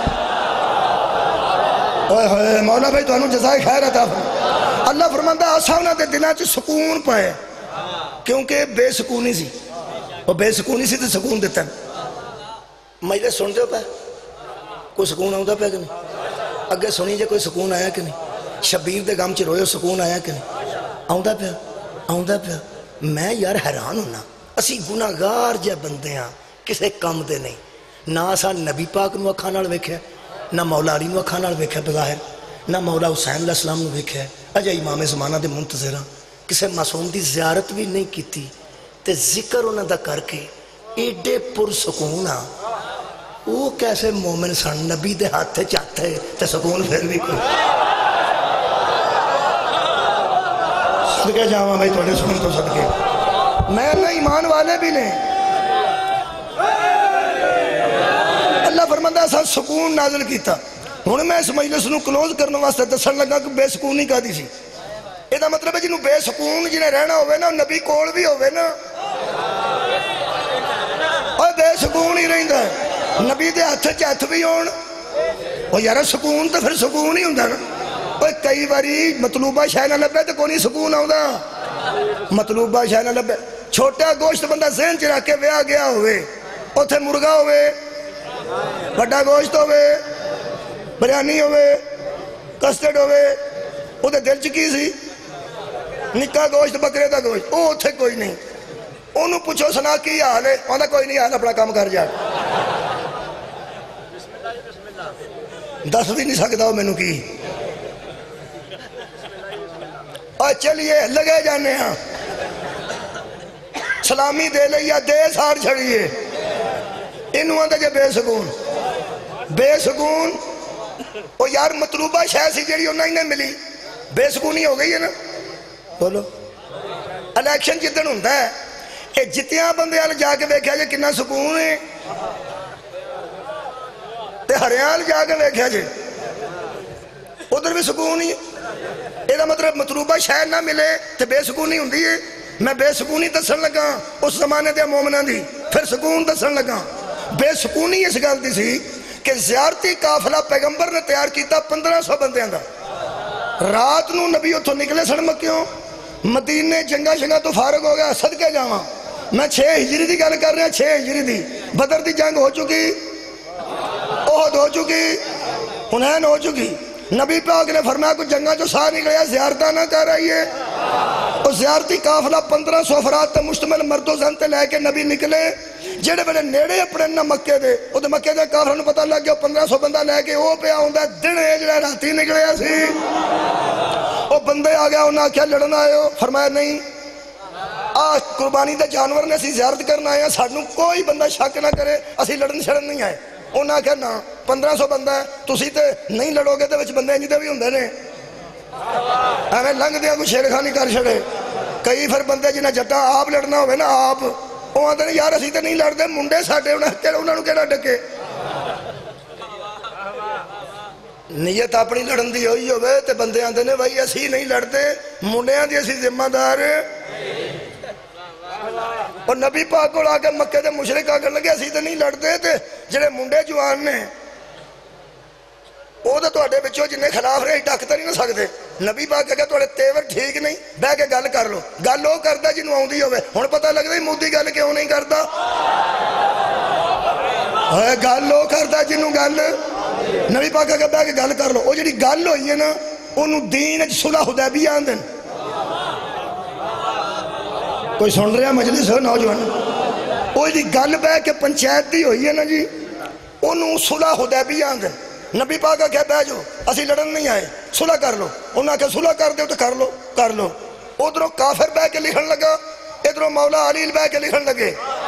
مولا بھائی تو انہوں جزائے خیر عطا فرماتا اللہ فرماتا ہے آسانا دے دلان چی سکون پائے کیونکہ بے سکونی سی وہ بے سکونی سی تو سکون دیتا ہے مجھے سن دے پہ کوئی سکون آؤں پہ کہ نہیں اگے سنی جے کوئی سکون آیا کہ نہیں شبیر دے گام چی روئے سکون آیا کہ نہیں آؤں پہ میں یار حیران ہونا اسی گناہگار جے بندے ہیں کسے کام دے نہیں نہ اسا نبی پاک نو اکھاں نال ویکھیا نہ مولا علی نو اکھاں نال ویکھیا بظاہر نہ مولا حسین علیہ السلام نو ویکھیا اجے امام زمانہ دے منتظر ہاں کسے معصوم دی زیارت بھی نہیں کیتی تے ذکر انہاں دا کر کے ایڈے پرسکون ہاں وہ کیسے مومن سن نبی دے ہاتھ چاہتے تے سکون پھر بھی کوئی صدقے جاواں بھائی تھوڑے سکون تو صدقے میں نہ ایمان والے بھی نے اللہ فرماتا ہے سن سکون نازل کیتا ہن میں اس مجلس نو کلوز کرنے واسطے دسن لگا کہ بے سکونی کا دی سی یہ دا مطلب ہے جنہوں بے سکون جنہیں رہنا ہوئے نا نبی کول بھی ہوئے نا اور بے سکون ہی رہندا ہے نبی دے ہاتھ چ بھی ہون او یار سکون تو پھر سکون ہی ہوندا نا اوے کئی باری مطلوبہ شے نہ لبے تے کوئی نہیں سکون آوندا مطلوبہ شے نہ لبے چھوٹا گوشت بندہ ذہن چ رکھ کے ویا گیا ہوئے اوتھے مرغا ہوئے بڑا گوشت ہوئے بریانی ہوئے کسٹرڈ ہوئے او دے دل چ کی سی نکا گوشت بکرے دا گوشت او اوتھے کوئی نہیں انہوں پوچھو سنا کی حال ہے انہوں کوئی نہیں حال اپنا کام کر جا دس بھی نہیں سکتا ہو میں نو کی اور چلیے لگے جانے ہاں سلامی دے لیا دے سار چھڑیے انہوں آندا جے بے سکون او یار مطلوبہ شے سی جڑی انہوں ہی نہیں ملی بے سکونی ہو گئی ہے نا بولو الیکشن جدن ہوندہ ہے اے جتیاں بندے آل جا کے بیکھیا جے کنا سکون ہے تے ہریال جا کے بیکھیا جے ادھر بھی سکون ہی ہے اے دا مطلب مطلوبہ شہر نہ ملے تے بے سکونی ہوندی ہے میں بے سکونی دسن لگا اس زمانے دے مومنہ دی پھر سکون دسن لگا بے سکونی اس گل دی سی کہ زیارتی قافلہ پیغمبر نے تیار کیتا 1500 بندیاں دا رات نو نبی اتھو نکلے سن مکیوں مدینے جنگا شنگا تو فارغ ہو گیا صدقے جاواں میں 6 ہجری دی گل کر رہا 6 ہجری دی بدر دی جنگ ہو چکی احد ہو چکی حنین ہو چکی نبی پاک نے فرمایا کچھ جنگا جو سا نکلیا زیارتہ نہ کر رہی ہے اور زیارتی قافلہ 1500 افراد تے مشتمل مرد و زن تے لے کے نبی نکلے جڑے بڑے نیڑے اپنے نہ مکے دے او دے مکے دے قافلہ نو پتہ لگ گیا 1500 بندہ لے کے او پہ آؤں دے دنے جڑے راتی نکلیا سی او بندے آ گیا انہاں کیا لڑنا آئے ہو فرمایا نہیں آج قربانی دے جانور نے اسی زیارت کرنا آئے ہیں ساڑھنوں کوئی بندہ شک نہ کرے اسی لڑن شڑن نہیں آئے انہاں کیا نا 1500 بندہ ہے تسی تے نہیں لڑو گے تے وچ بندے انجی دے بھی ہوندے نے ہمیں لنگ دیا کوئی شیر خانی کر چھڑے کئی پھر بندے جنہیں جٹا آپ لڑنا ہوئے نا آپ وہ آتے ہیں یار اسی تے نہیں لڑ دے منڈے ساڑھے انہوں نے کہنا ڈکے نیت اپنی لڑن دی ہوئی ہوئے تے بندے آتے ہیں بھائی اسی نہیں لڑ دے منڈے آن دی اسی ذمہ دار اور نبی پاک کو آ کے مکہ دے مشرک آ کر لگے اسی تے نہیں لڑ دے تے جنہیں منڈے جوان نے وہ تو توڑے بچوں جنہیں خلاف رہے ڈاکتا نہیں نہ سکتے نبی پاک کہا توڑے تیور ٹھیک نہیں بہ کے گل کر لو گل وہ کرتا جنہوں آؤں دی ہوئے ہون پتہ لگ دے مودی گل کیوں نہیں کرتا گل وہ کرتا جنہوں گل نبی پاک کہا بہ کے گل کر لو وہ جڑی گل ہوئی ہے نا انہوں دین صلح حدیبیہ آندن کوئی سن رہا مجلس ہو نوجوان وہ جڑی گل بہ کے پنچایت دی ہوئی ہے نا جی انہوں صلح حدیبیہ آندن نبی پاک کا کہہ بہ جو اسی لڑن نہیں آئے صلح کر لو انہوں نے کہا صلح کر دے تو کر لو ادھروں کافر بہ کے لکھن لگا ادھروں مولا علی بہ کے لکھن لگے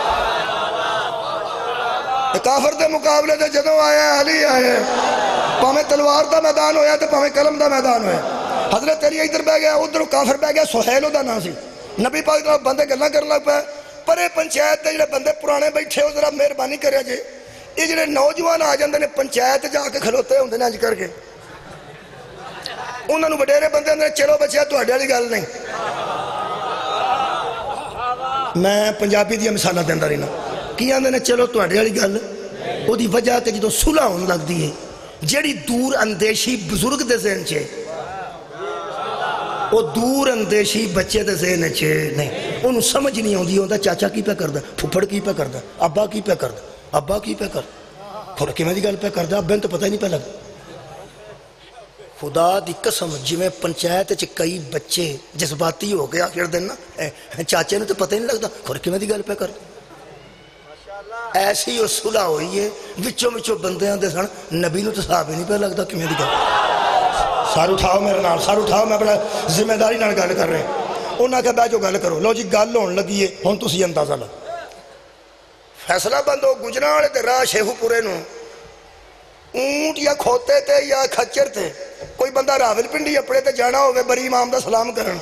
کافر دے مقابلے دے جدوں آیا علی آئے پاہمیں تلوار دا میدان ہویا تو پاہمیں قلم دا میدان ہویا حضرت علی ادھر بہ گیا ادھروں کافر بہ گیا سہیل دا نا سی نبی پاک طرف بندے گلہ کر لگ پہ پرے پنچایت دے جڑے بندے پرانے بیٹھے ہو ذرا مہربانی کریا جے یہ جڑے نوجوان آ جاندے نے پنچایت جا کے کھلوتے ہوندے نے اج کر کے انہاں نوں وڈیرے بندے نے چلو بچیا تہاڈے والی گل نہیں میں پنجابی دی مثالاں دیندا رہنا کی آندے نے چلو تہاڈے والی گل او دی وجہ تے جدوں صلح ہون لگدی ہے جیڑی دور اندیشی بزرگ دے ذہن چ وہ دور اندیشی بچے دے ذہن چ نہیں انہوں سمجھ نہیں آندی ہوندا چاچا کی پہ کردا پھپھڑ کی پہ کردا ابا کی پہ کردا ابا کی پہ کر فرقی میں دی گل پہ کر دا ابا تو پتہ ہی نہیں پہ لگ خدا دی قسم جی میں پنچایت کئی بچے جذباتی ہو گیا آخر دن چاچے نے تو پتہ ہی نہیں لگتا فرقی میں دی گل پہ کر ایسی اور صلح ہوئی ہے وچوں بندیاں دے سن نبی نو تو صحابہ نہیں پہ لگتا کہ میں دی گل سر اٹھاؤ میرے نال، سر اٹھاؤ، میں بڑا ذمہ داری نال گل کر رہے ہیں۔ انہاں کہ بہ جو گل کرو، لو جی گل ہون لگی ہے ہن تسی اندازہ لو۔ فیصلہ بند ہو گجراں والے تے راہ شیخو پورے نو اونٹ یا کھوتے تے یا کھچر تے کوئی بندہ راول پنڈی اپنے تے جانا ہوئے بری امام دا سلام کرن،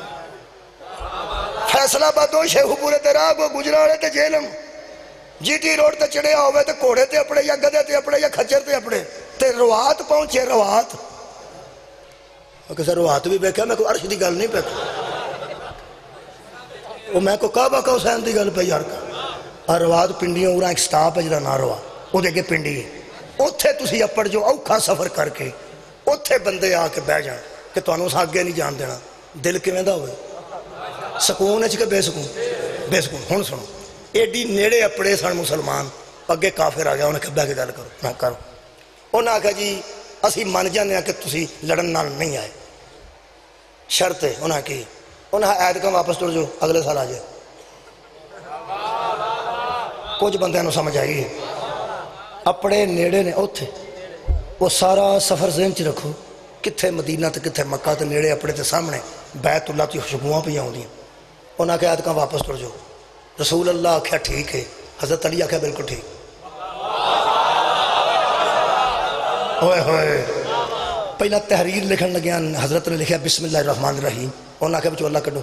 فیصلہ بند ہو شیخو پورے تے راہ کو گجراں والے تے جیلم جی ٹی روڈ تے چڑھیا ہوئے تے گھوڑے تے اپنے یا گدھے تے اپنے یا کھچر تے اپنے تے روات پہنچے، روات کسے روات بھی بیکھا، میں کوئی عرش دی گل نہیں بیکھا، وہ میں کو کعبہ کا حسین دی گل پہ یار کا روات پنڈیوں اورا ایک سٹاپ ہے جڑا نہ روا وہ دے کے پنڈی ہے، اوتھے تسی اپڑ جو اوکھا سفر کر کے اوتھے بندے آ کے بہ جان کہ تانوں اس آگے نہیں جان دینا، دل کیویں دا ہوئے؟ سکون اچ کہ بے سکون؟ بے سکون۔ ہن سنو، ایڈی نیڑے اپڑے سن مسلمان، اگے کافر آ گیا، انہیں کہا بہ کے گل کرو، میں کرو، انہاں کہا جی اسی من جانے کہ تسی لڑن نال نہیں آئے، شرط ہے انہاں کی، انہاں عید کا واپس ٹر جو اگلے سال آ جائے۔ کچھ بندیاں نو سمجھ آئی ہے، اپنے نیڑے نے اوتھے، وہ سارا سفر ذہن چ رکھو، کتھے مدینہ تے کتھے مکہ تے نیڑے اپنے تے سامنے بیت اللہ تی خوشبوئاں پہ آؤندیاں، انہاں کہ عید کا واپس ٹر جو۔ رسول اللہ آکھیا ٹھیک ہے، حضرت علی آکھیا بالکل ٹھیک، ہوئے ہوئے پہلا تحریر لکھن لگیا، حضرت نے لکھیا بسم اللہ الرحمن الرحیم، انہاں کہا بچو اللہ کڈو،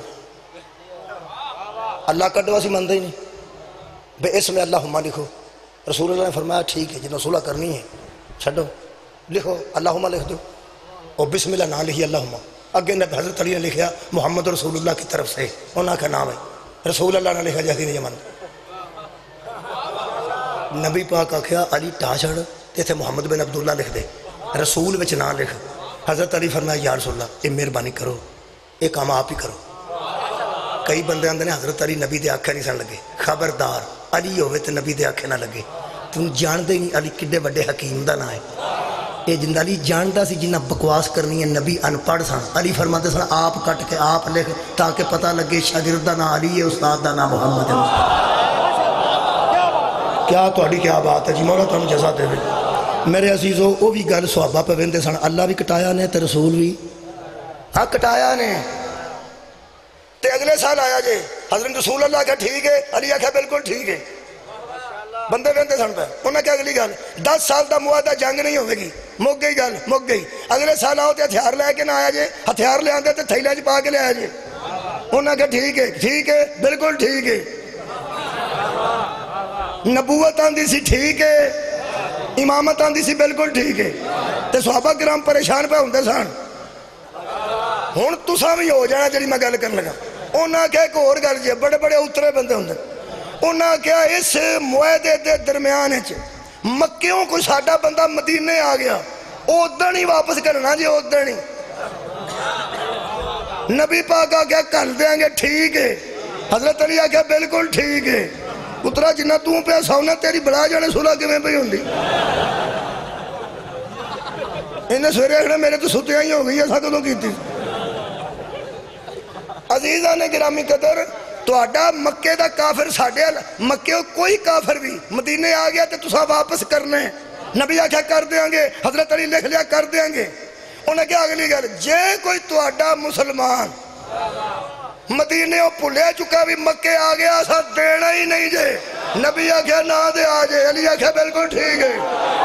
اللہ کڈو اسی مندے ہی نہیں، بے اسم اللہم لکھو، رسول اللہ نے فرمایا ٹھیک ہے، جنہوں صلح کرنی ہے چھڑو لکھو، اللہم لکھ دو، اور بسم اللہ نہ لکھی اللہم، اگے حضرت علی نے لکھیا محمد رسول اللہ کی طرف سے، انہاں کا نام ہے، رسول اللہ نے لکھا جہدین یمن، نبی پاک آکھیا علی ٹا چھڑ تے محمد بن عبداللہ لکھ دے، رسول وچ نہ لکھ۔ حضرت علی فرمایا یا رسول اللہ یہ مہربانی کرو، یہ کام آپ ہی کرو۔ کئی بندے آندے نے حضرت علی نبی دے آنکھیں نہیں سن لگے، خبردار علی ہوئے تے نبی دے آنکھیں نہ لگے، تم جان دے نہیں علی کڈے بڑے حکیم دا نہ ہے، یہ جن علی جانتا سی جنہ بکواس کرنی ہے، نبی ان پڑھ سن، علی فرماتے سن آپ کٹ کے آپ لکھ تاکہ پتہ لگے شاگرد دا نام علی ہے، استاد دا نام محمد ہے۔ کیا تو کیا بات ہے جی، مولا تم جزا دے۔ میرے عزیزو وہ بھی گل صحابہ پہ ویندے سن، اللہ بھی کٹایا نے تے رسول بھی ہاں کٹایا نے، تے اگلے سال آیا جے حضرت رسول اللہ کہا ٹھیک ہے، علی کہا بالکل ٹھیک ہے، بندے ویندے سن پہ، انہوں نے کہا اگلی گل 10 سال دا معاہدہ جنگ نہیں ہوئے گی، مک گئی گل مک گئی، اگلے سال آؤ تے ہتھیار لے کے نہ آیا جے، ہتھیار لے آندے تے تھیلے چ پا کے لے آیا جے، انہوں نے کہا ٹھیک ہے بالکل ٹھیک ہے، نبوت آندی سی ٹھیک ہے، امامت آندی سی بالکل ٹھیک ہے، تے صحابہ کرام پریشان پہ ہوندے سن۔ ہن تساں بھی ہو جانا جڑی میں گل کرن لگا، انہاں کہا ایک اور گل جی، بڑے بڑے اترے بندے ہوندے، انہاں کہا اس معاہدے دے درمیان وچ مکیوں کو ساڈا بندہ مدینے آ گیا، اودن ہی واپس کرنا جی، اودن ہی نبی پاک آ گیا کر دیں گے ٹھیک ہے، حضرت علی آ گیا بالکل ٹھیک ہے، پترا جنہ توں پہ سونا تیری بڑا جانے صلح کیویں پئی ہوندی، انہیں سویرے آخنا میرے تو ستیاں ہی ہو گئی ہے، سا کدوں کیتی۔ عزیزان گرامی قدر، تہاڈا مکے دا کافر ساڈے مکے کوئی کافر بھی مدینے آ گیا تے تساں واپس کرنے، نبی آکھیا کر دیاں گے، حضرت علی لکھ لیا کر دیاں گے، انہیں کہا اگلی گل جے کوئی تہاڈا مسلمان مدینے بھلے چکا بھی مکے آ گیا اسا دینا ہی نہیں جے، نبی آکھیا نہ دے آ جے، علی آکھیا بالکل ٹھیک ہے۔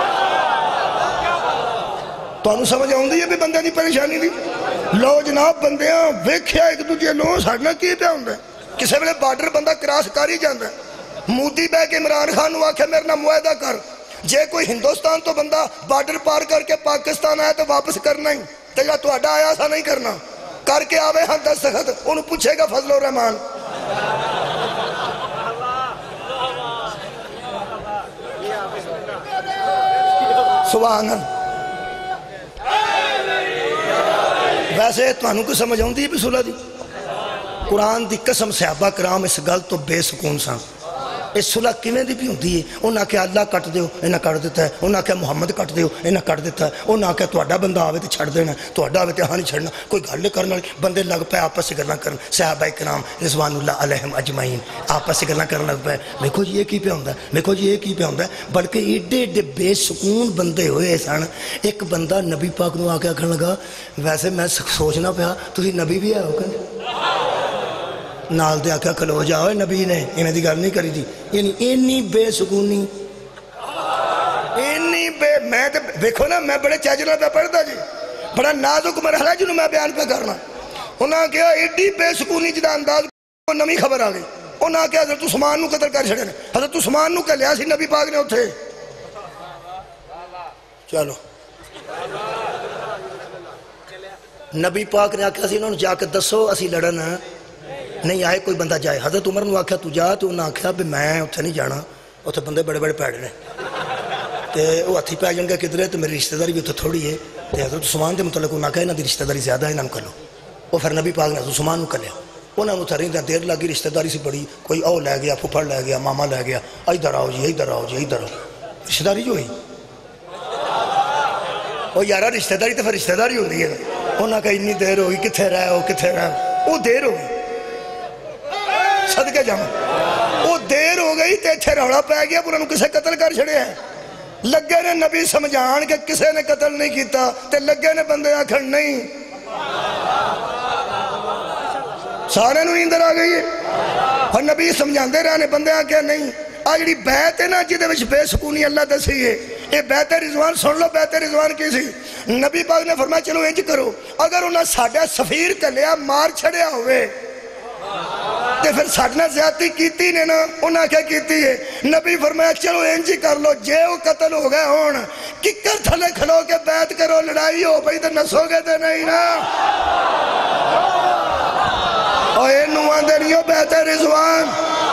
تانوں سمجھ آؤندی ہے بھی بندے دی پریشانی دی؟ لو جناب بندیاں ویکھیا ایک دوجے نوں ساڈا کی پیا ہوندا ہے، کسے ویلے بارڈر بندہ کراس کر ہی جاندا ہے، مودی بہ کے عمران خان نوں آکھے میرے نال معاہدہ کر، جے کوئی ہندوستان تو بندہ بارڈر پار کر کے پاکستان آیا تو واپس کرنا ہی، تے جا تہاڈا آیا ایسا نہیں کرنا، کر کے آوے ہاں دستخط، انہوں پوچھے گا فضل الرحمان۔ سبحان اللہ۔ ویسے تانوں کو سمجھ آؤندی ہے بھی صلح دی؟ قرآن دی قسم صحابہ کرام اس گل تو بے سکون سن، یہ صلح کیویں دی بھی ہوندی ہے؟ انہاں آکھیا اللہ کٹ دیو، انہاں کٹ دیتا ہے۔ انہاں آکھیا محمد کٹ دیو، انہاں کٹ دیتا ہے۔ انہاں آکھیا تہاڈا بندہ آوے تے چھڑ دینا، تہاڈا آوے تے ہاں نہیں چھڑنا۔ کوئی گل کرن والی بندے لگ پے آپس وچ گلاں کرن، صحابہ کرام رضوان اللہ علیہم اجمعین آپس وچ گلاں کرن لگ پے۔ دیکھو جی یہ کی پیا ہوندا ہے، دیکھو جی یہ کی پیا ہوندا ہے۔ بلکہ ایڈے ایڈے بے سکون بندے ہوئے سن۔ ایک بندہ نبی پاک نو آ کے آکھن لگا ویسے میں سوچنا پیا تسی نبی بھی ہو کہ نال دے آکھیا کھلو جاؤ نبی نے انہاں دی گل نہیں کری دی۔ یعنی اینی بے سکونی، اینی بے، میں تے دیکھو نا میں بڑے چاج نال پہ پڑھدا جی، بڑا نازک مرحلہ جنوں میں بیان پہ کرنا۔ انہاں کہا ایڈی بے سکونی جدا انداز کو نمی خبر آ گئی۔ انہاں کہا حضرت عثمان نو قتل کر چھڑے نے، حضرت عثمان نو کہلیا سی نبی پاک نے اتھے۔ چلو نبی پاک نے آکھیا سی انہوں جا کے دسو اسی لڑن نہیں آئے، کوئی بندہ جائے۔ حضرت عمر نے آکھیا تو جا، تو انہاں آکھیا بھی میں اتھے نہیں جانا، اتھے بندے بڑے بڑے پیڑ نے تے وہ ہتھی پی جان گے کدھر، تو میری رشتہ داری بھی اتھے تھوڑی ہے۔ تے حضرت عثمان دے متعلق انہاں آکھیا انہاں دی رشتہ داری زیادہ ہے، انہاں کلو۔ وہ پھر نبی پاک نے حضرت عثمان نو کلیا، انہاں نو تھریں دیر لگی، رشتہ داری سی بڑی، کوئی او لے گیا، پھپھڑ لے گیا، ماما لے گیا، ادھر آؤ جی ادھر آؤ جی ادھر آؤ، رشتہ داری جو ہوئی وہ یارہ رشتہ داری تو پھر رشتہ داری ہوندی ہے۔ انہاں کہا اتنی دیر ہوگی، کتھے رہے ہو کتھے رہے، وہ دیر ہوگی صدقے جاؤں، وہ دیر ہو گئی تے اتھے روڑا پہ گیا، انہوں نے کسے قتل کر چھڑے ہیں۔ لگے نے نبی سمجھان کہ کسے نے قتل نہیں کیتا، تے لگے نے بندے آکھن نہیں، سارے نو اندر آ گئی ہے۔ اور نبی سمجھان دے رہنے بندے آکھے نہیں۔ آجڑی بیعت ہے نا جدے وچ بے سکونی اللہ دسی ہے، یہ بیعت رضوان سن لو، بیعت رضوان کی سی؟ نبی پاک نے فرمایا چلو انج کرو، اگر انہاں ساڈا سفیر کلیا مار چھڑیا ہوئے تے پھر ساڈنا زیادتی کیتی نے نا، انہاں کیا کیتی ہے؟ نبی فرمایا چلو انج کر لو، جے وہ قتل ہو گئے ہون ککر تھلے کھلو کے بیعت کرو، لڑائی ہو بھئی تے نسو گے تے نہیں نا۔ اور اے نوان دے نہیں ہو بیعت رضوان،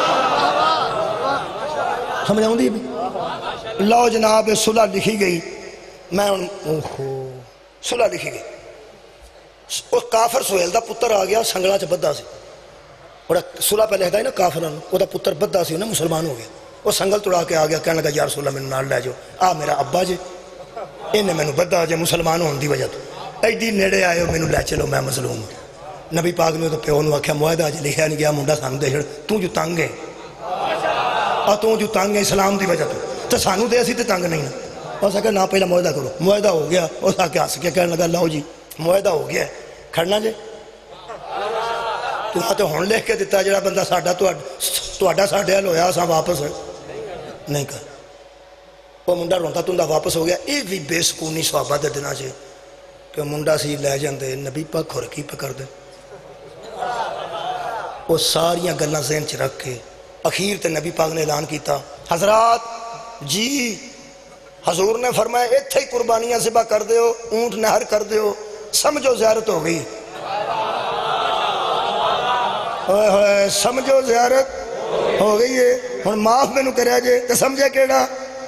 سمجھ آؤں دی بھی؟ لو جناب صلح لکھی گئی، میں صلح لکھی گئی، اس کافر سہیل دا پتر آ گیا سنگلا چ بدھا سی، اور صلح پہ لکھدا ہے نا کافران، وہ دا پتر بدھا سی انہیں مسلمان ہو گیا، وہ سنگل توڑا کے آ گیا کہنے لگا یا رسول اللہ میں نال لے جو، آ میرا ابا جے انہیں میں بدھا جے مسلمان ہون دی وجہ تو ایڈی نیڑے آئے ہو میں لے چلو میں مظلوم ہوں۔ نبی پاک نے تو پیو نو آکھیا معاہدہ اج لکھیا نہیں گیا منڈا سانو دے چھڑ، تو جو تنگ ہے تو جو تنگ ہے اسلام دی وجہ تو سانو دے اسی تے تنگ نہیں نا۔ اس آکھیا نہ پہلا معاہدہ کرو، معاہدہ ہو گیا، اس آکھیا ہنس کے کہنے لگا لو جی معاہدہ ہو گیا کھڑنا جے تو ہن لکھ کے دیتا جڑا بندہ ساڈا تہاڈا ساڈے حل ہویا اساں واپس نہیں کر۔ وہ منڈا روندا توندا واپس ہو گیا۔ یہ بھی بے سکونی صحابہ دے دناں چ کہ منڈا سی لے جاندے نبی پاک کھر کی پکڑ دے، وہ ساریاں گلاں ذہن چ رکھ کے اخیر تے نبی پاک نے اعلان کیتا حضرات جی حضور نے فرمایا ایتھے ہی قربانیاں ذبح کر دیو، اونٹ نہر کر دیو، سمجھو زیارت ہو گئی، سمجھو زیارت ہو گئی ہے، ہن معاف میں نو کریا جے تے سمجھے کیڑا۔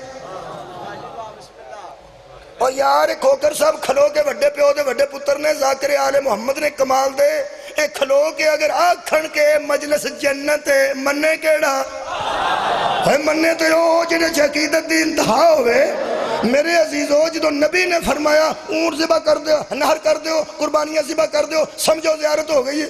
اور یار کھوکر صاحب کھلو کے وڈے پیو دے وڈے پتر نے ذاکر آل محمد نے کمال دے، اے کھلو کے اگر آکھن کے مجلس جنت مننے کیڑا ہے، مننے تو یو جنہیں عقیدت دی انتہا ہوئے۔ میرے عزیزو جدو نبی نے فرمایا اونٹ ذبح کر دیو، نہر کر دیو، قربانیاں ذبح کر دیو، سمجھو زیارت ہو گئی ہے،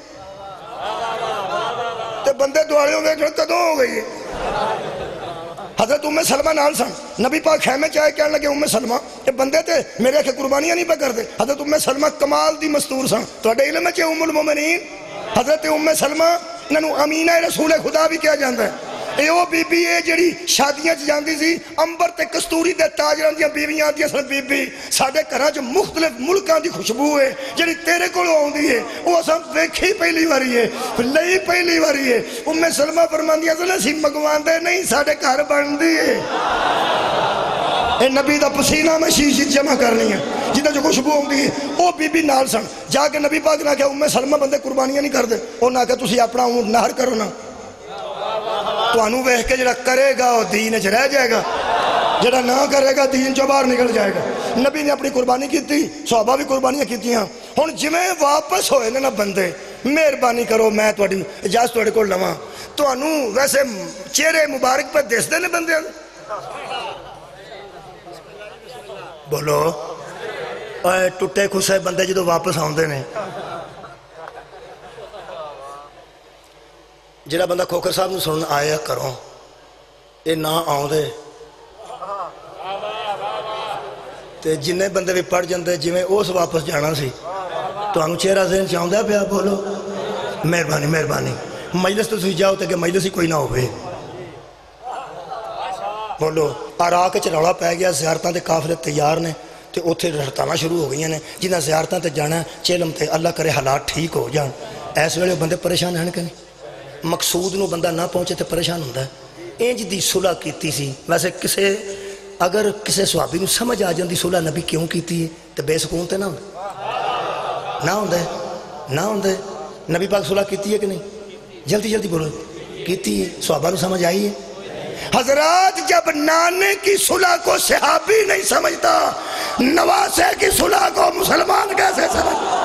تے بندے دوڑیوں میں کدوں ہو گئی ہے۔ حضرت ام سلمہ نال سن، نبی پاک خیمے چاہے کہنے لگے ام سلمہ یہ بندے تے میرے کہ قربانیاں نہیں پہ کر دے۔ حضرت ام سلمہ کمال دی مستور سن، تو اڈے علم ہے ام المومنین حضرت ام سلمہ انہوں امینہ رسول خدا بھی کیا جاندہ ہے۔ اے او بی بی اے جڑی شادیاں چ جاندی سی، امبر تے کستوری دے تاجران دیاں بیویاں دیاں سن بی بی، ساڈے گھراں چ مختلف ملکاں دی خوشبو ہے جڑی تیرے کولوں آوندی ہے، او اساں ویکھی پہلی واری ہے، لئی پہلی واری ہے۔ ام سلمہ فرماندیاں سن اسی منگواندے نہیں، ساڈے گھر بندی ہے، اے نبی دا پسینہ میں شیشی جمع کرنی ہے جدہ جو خوشبو ہوندی ہے۔ او بی بی نال سن، جا کے نبی پاک نے کہا ام سلمہ بندے قربانیاں نہیں کر دے، او نہ کہ تسی اپنا اونٹ نہر کرو نا، تو انہوں ویخ کے جڑا کرے گا وہ دین اچھ رہ جائے گا، جڑا نہ کرے گا دین جو باہر نکل جائے گا۔ نبی نے اپنی قربانی کی تھی، صحابہ بھی قربانیاں کی تھیں۔ ہن جویں واپس ہوئے نا بندے، مہربانی کرو میں تہاڈی اجازت تہاڈے کول لواں، تانوں ویسے چہرے مبارک پہ دستے نے بندے بولو ٹوٹے کھسے بندے جدو واپس آؤندے نے جڑا بندہ کھوکر صاحب نو سنن آیا کرو اے نہ آؤندے تے جنہیں بندے بھی پڑھ جاندے جویں اس واپس جانا سی تانوں چہرہ ذہن چاہوندا پیا بولو مہربانی مہربانی مجلس تو تسی جاؤ تے کہ مجلس ہی کوئی نہ ہوئے بولو عراق وچ رولا پی گیا زیارتاں دے قافلے تیار نے تے اوتھے ہڑتالاں شروع ہو گئی نے جنہاں زیارتاں تے جانا چلم تے اللہ کرے حالات ٹھیک ہو جان اس ویلے بندے پریشان ہیں کہ نہیں مقصود نو بندہ نہ پہنچے تے پریشان ہوندا ہے انج دی صلح کیتی سی ویسے کسے اگر کسے صحابی نو سمجھ آ جاندی صلح نبی کیوں کیتی ہے تے بے سکون تے نہ ہوندا ہے نبی پاک صلح کیتی ہے کہ نہیں جلدی جلدی بولو کیتی ہے صحابہ نو سمجھ آئی ہے حضرات جب نانے کی صلح کو صحابی نہیں سمجھتا نواسے کی صلح کو مسلمان کیسے سمجھتا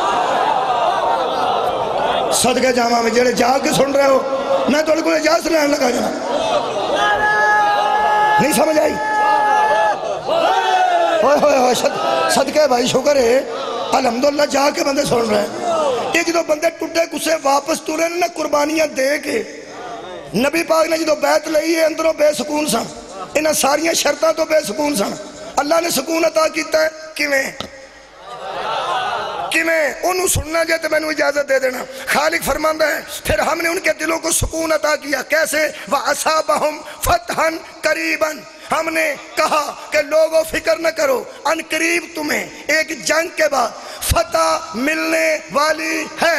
صدقہ جامعہ میں جڑے جا کے سن رہے ہو میں تو کو اجازت لینے لگا جانا نہیں سمجھ آئی صدقہ بھائی شکر ہے الحمدللہ جا کے بندے سن رہے ہیں یہ جدو بندے ٹوٹے کسے واپس تورے نے قربانیاں دے کے نبی پاک نے جدو بیعت لئی ہے اندروں بے سکون سن انہاں ساریاں شرطاں تو بے سکون سن اللہ نے سکون عطا کیتا ہے کیویں انہوں سننا جائے تو میں نے اجازت دے دینا خالق فرماندہ ہے پھر ہم نے ان کے دلوں کو سکون عطا کیا کیسے وَأَصَابَهُمْ فَتْحًا قَرِيبًا ہم نے کہا کہ لوگوں فکر نہ کرو ان قریب تمہیں ایک جنگ کے بعد فتح ملنے والی ہے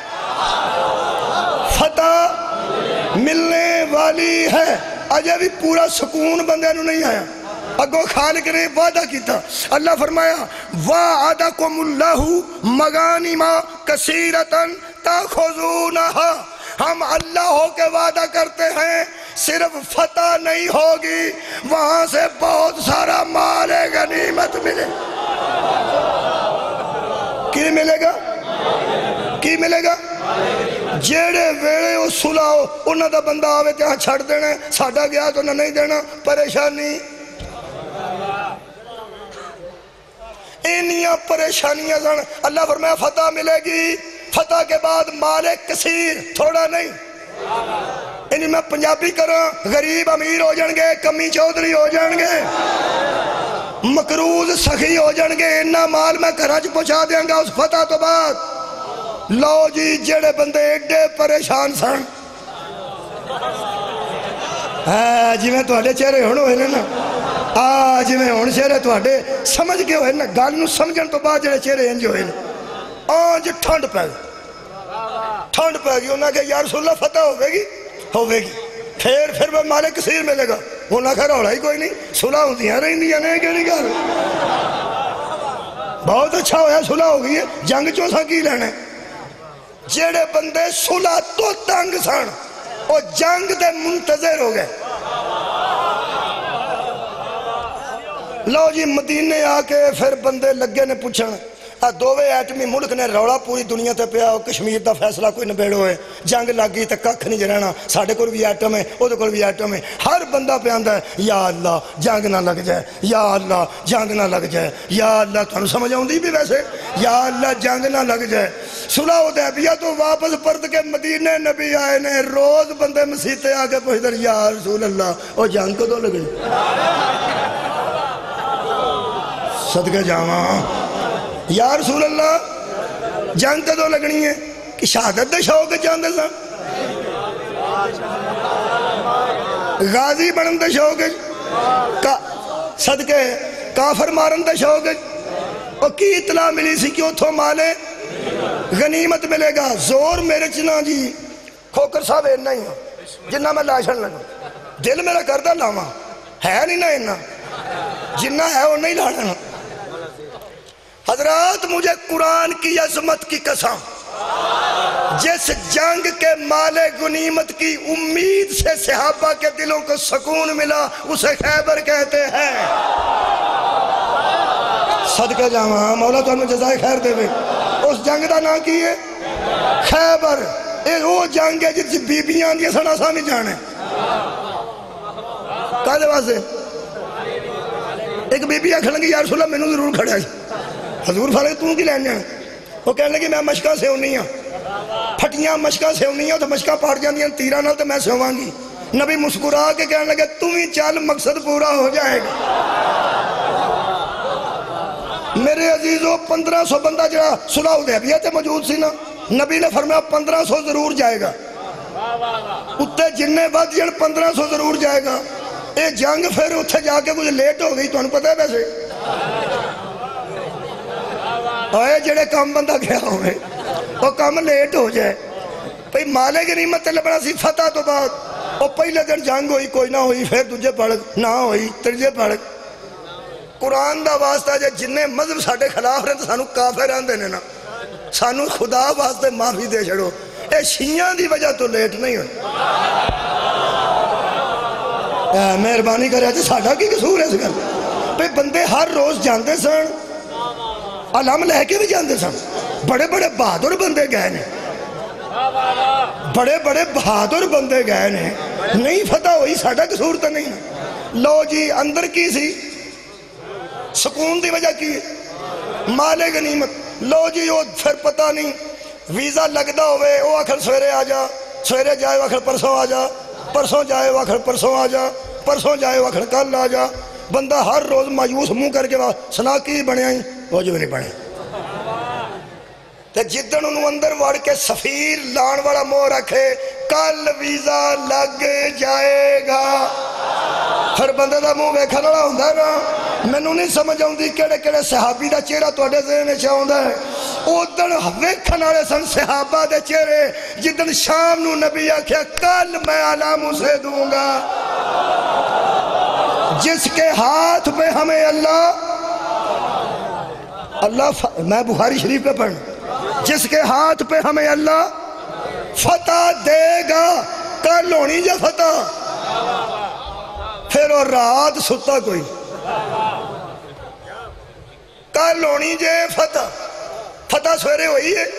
فتح ملنے والی ہے اجے بھی پورا سکون بندے نو نہیں آیا اگو خالق نے وعدہ کیتا اللہ فرمایا وَعَدَكُمُ اللَّهُ مَغَانِمَ كَثِيرَةً تَأْخُذُونَهَا ہم اللہ ہو کے وعدہ کرتے ہیں صرف فتح نہیں ہوگی وہاں سے بہت سارا مال غنیمت ملے کی ملے گا کی ملے گا جیڑے ویڑے وہ صلح انہاں دا بندہ آوے تے ہاں چھڑ دینا ساڈا گیا تو نہ نہیں دینا پریشانی انیاں پریشانیاں سن اللہ فرمایا فتح ملے گی فتح کے بعد مال کثیر تھوڑا نہیں انہیں میں پنجابی کروں غریب امیر ہو جان گے کمی چودھری ہو جان گے مقروض سخی ہو جان گے انہا مال میں گھراں چ پہنچا دیاں گا اس فتح تو بعد لو جی جڑے بندے ایڈے پریشان سن جی میں تواڈے چہرے ہن ہوئے نا جی میں ہن چہرے تواڈے سمجھ کے ہوئے نا گل نو سمجھن تو بعد جڑے چہرے انج ہوئے نا آج ٹھنڈ پہ گئی انہاں کہ یا رسول اللہ فتح ہوئے گی پھر وہ مال کثیر ملے گا انہاں کہ رولا ہی کوئی نہیں صلح ہوندیاں رہندیاں نے کیڑی گل بہت اچھا ہویا صلح ہو گئی ہے جنگ چوں سا کی لینا جڑے بندے صلح تو تنگ سن وہ جنگ دے منتظر ہو گئے لو جی مدینے آ کے پھر بندے لگے نے پوچھن دووے ایٹمی ملک نے روڑا پوری دنیا تے پیا کشمیر دا فیصلہ کوئی نبیڑ ہوئے جنگ لگ گئی تے ککھ نہیں رہنا ساڈے کول بھی ایٹم ہے او دے کول بھی ایٹم ہے ہر بندہ پہ آندا ہے یا اللہ جنگ نہ لگ جائے یا اللہ جنگ نہ لگ جائے یا اللہ تانوں سمجھ آوندی بھی ویسے یا اللہ جنگ نہ لگ جائے صلح حدیبیہ تو واپس پرت کے مدینے نبی آئے نے روز بندے مسیتے آ کے پوچھتے یا رسول اللہ او جنگ کدوں لگی صدقے جاواں یا رسول اللہ جنگ کدوں لگنی ہے کہ شہادت دے شوق جاندے سن غازی بنن دے شوق صدقے کافر مارن دے شوق اور کی اطلاع ملی سی کہ اتھوں مالے غنیمت ملے گا زور میرے چنا جی کھوکر صاحب اینا ہی ہوں جنہ میں لاشن لگا دل میرا کردہ لاما ہے نہیں نا اینا جنہ ہے وہ نہیں لانا حضرات مجھے قرآن کی عظمت کی قسم جس جنگ کے مال غنیمت کی امید سے صحابہ کے دلوں کو سکون ملا اسے خیبر کہتے ہیں صدقہ جاواں مولا تو ہمیں جزائے خیر دے اس جنگ دا نام کی ہے خیبر یہ وہ جنگ ہے جس بیبیاں آندیاں سن اساں نہیں جانے کالے واسطے ایک بی بی آکھن لگی یا رسول اللہ مینوں ضرور کھڑا ہے حضور فرمایا تو کی لین جانا وہ کہنے لگی میں مشکاں سیونی ہاں پھٹیاں مشکاں سیونی ہاں تو مشکاں پاٹ جاندیاں تیراں نال تے میں سیواں گی نبی مسکرا کے کہنے لگے تم ہی چل مقصد پورا ہو جائے گا میرے عزیزو 1500 بندہ جڑا صلح حدیبیہ تے موجود سی نا نبی نے فرمایا 1500 ضرور جائے گا اتے جننے بعد جن 1500 ضرور جائے گا اے جنگ پھر اتھے جا کے کچھ لیٹ ہو گئی تو انہوں پتہ ہے ویسے آئے جڑے کام بندہ گیا ہوئے وہ کام لیٹ ہو جائے پہی مالے غنیمت لبنا سی فتح تو بعد وہ پہلے دن جنگ ہوئی کوئی نہ ہوئی پھر دوجے پڑھ نہ ہوئی ترجے پڑھ قرآن دا واسطہ جے جننے مذہب ساڑھے خلاف رہے تو سانو کافر آندے نے نا سانو خدا واسطے معافی دے چھڑو اے شیعہ دی وجہ تو لیٹ نہیں ہوئی مہربانی کرے آجے ساڑھا کی قصور ہے اس گل پہ بندے ہر روز جاندے سن علم لے کے بھی جاندے سن بڑے بڑے بہادر بندے گئے نے بڑے بڑے بہادر بندے گئے نے نہیں فتح ہوئی ساڑھا قصور تو نہیں لو جی اندر کی سی سکون دی وجہ کی مال غنیمت لو جی وہ پھر پتہ نہیں ویزا لگدا ہوئے وہ آخر سویرے آ جا سویرے جائے وہ آخر پرسوں آ جا پرسوں جائے وہ آخر پرسوں آ جا پرسوں جائے وہ آخر کل آ جا بندہ ہر روز مایوس منہ کر کے سنا کی بنے آئی وہ جو نہیں بنے تے جدن انہوں اندر وڑ کے سفیر لان والا موہ رکھے کل ویزا لگ جائے گا پھر بندے دا منہ ویکھا لڑا ہوندہ ہے نا میں نہیں سمجھ آؤں دی کیڑے کیڑے صحابی دا چہرہ توڑے ذہنے چاہ ہوندہ ہے او دن ویکھن والے سن صحابہ دے چہرے جدن شام نو نبی آکھیا کل میں علام اسے دوں گا جس کے ہاتھ پہ ہمیں اللہ میں بخاری شریف پہ پڑھنا جس کے ہاتھ پہ ہمیں اللہ فتح دے گا کل ہونی جا فتح پھر اور رات ستا کوئی کل ہونی جے فتح فتح سویرے ہوئی ہے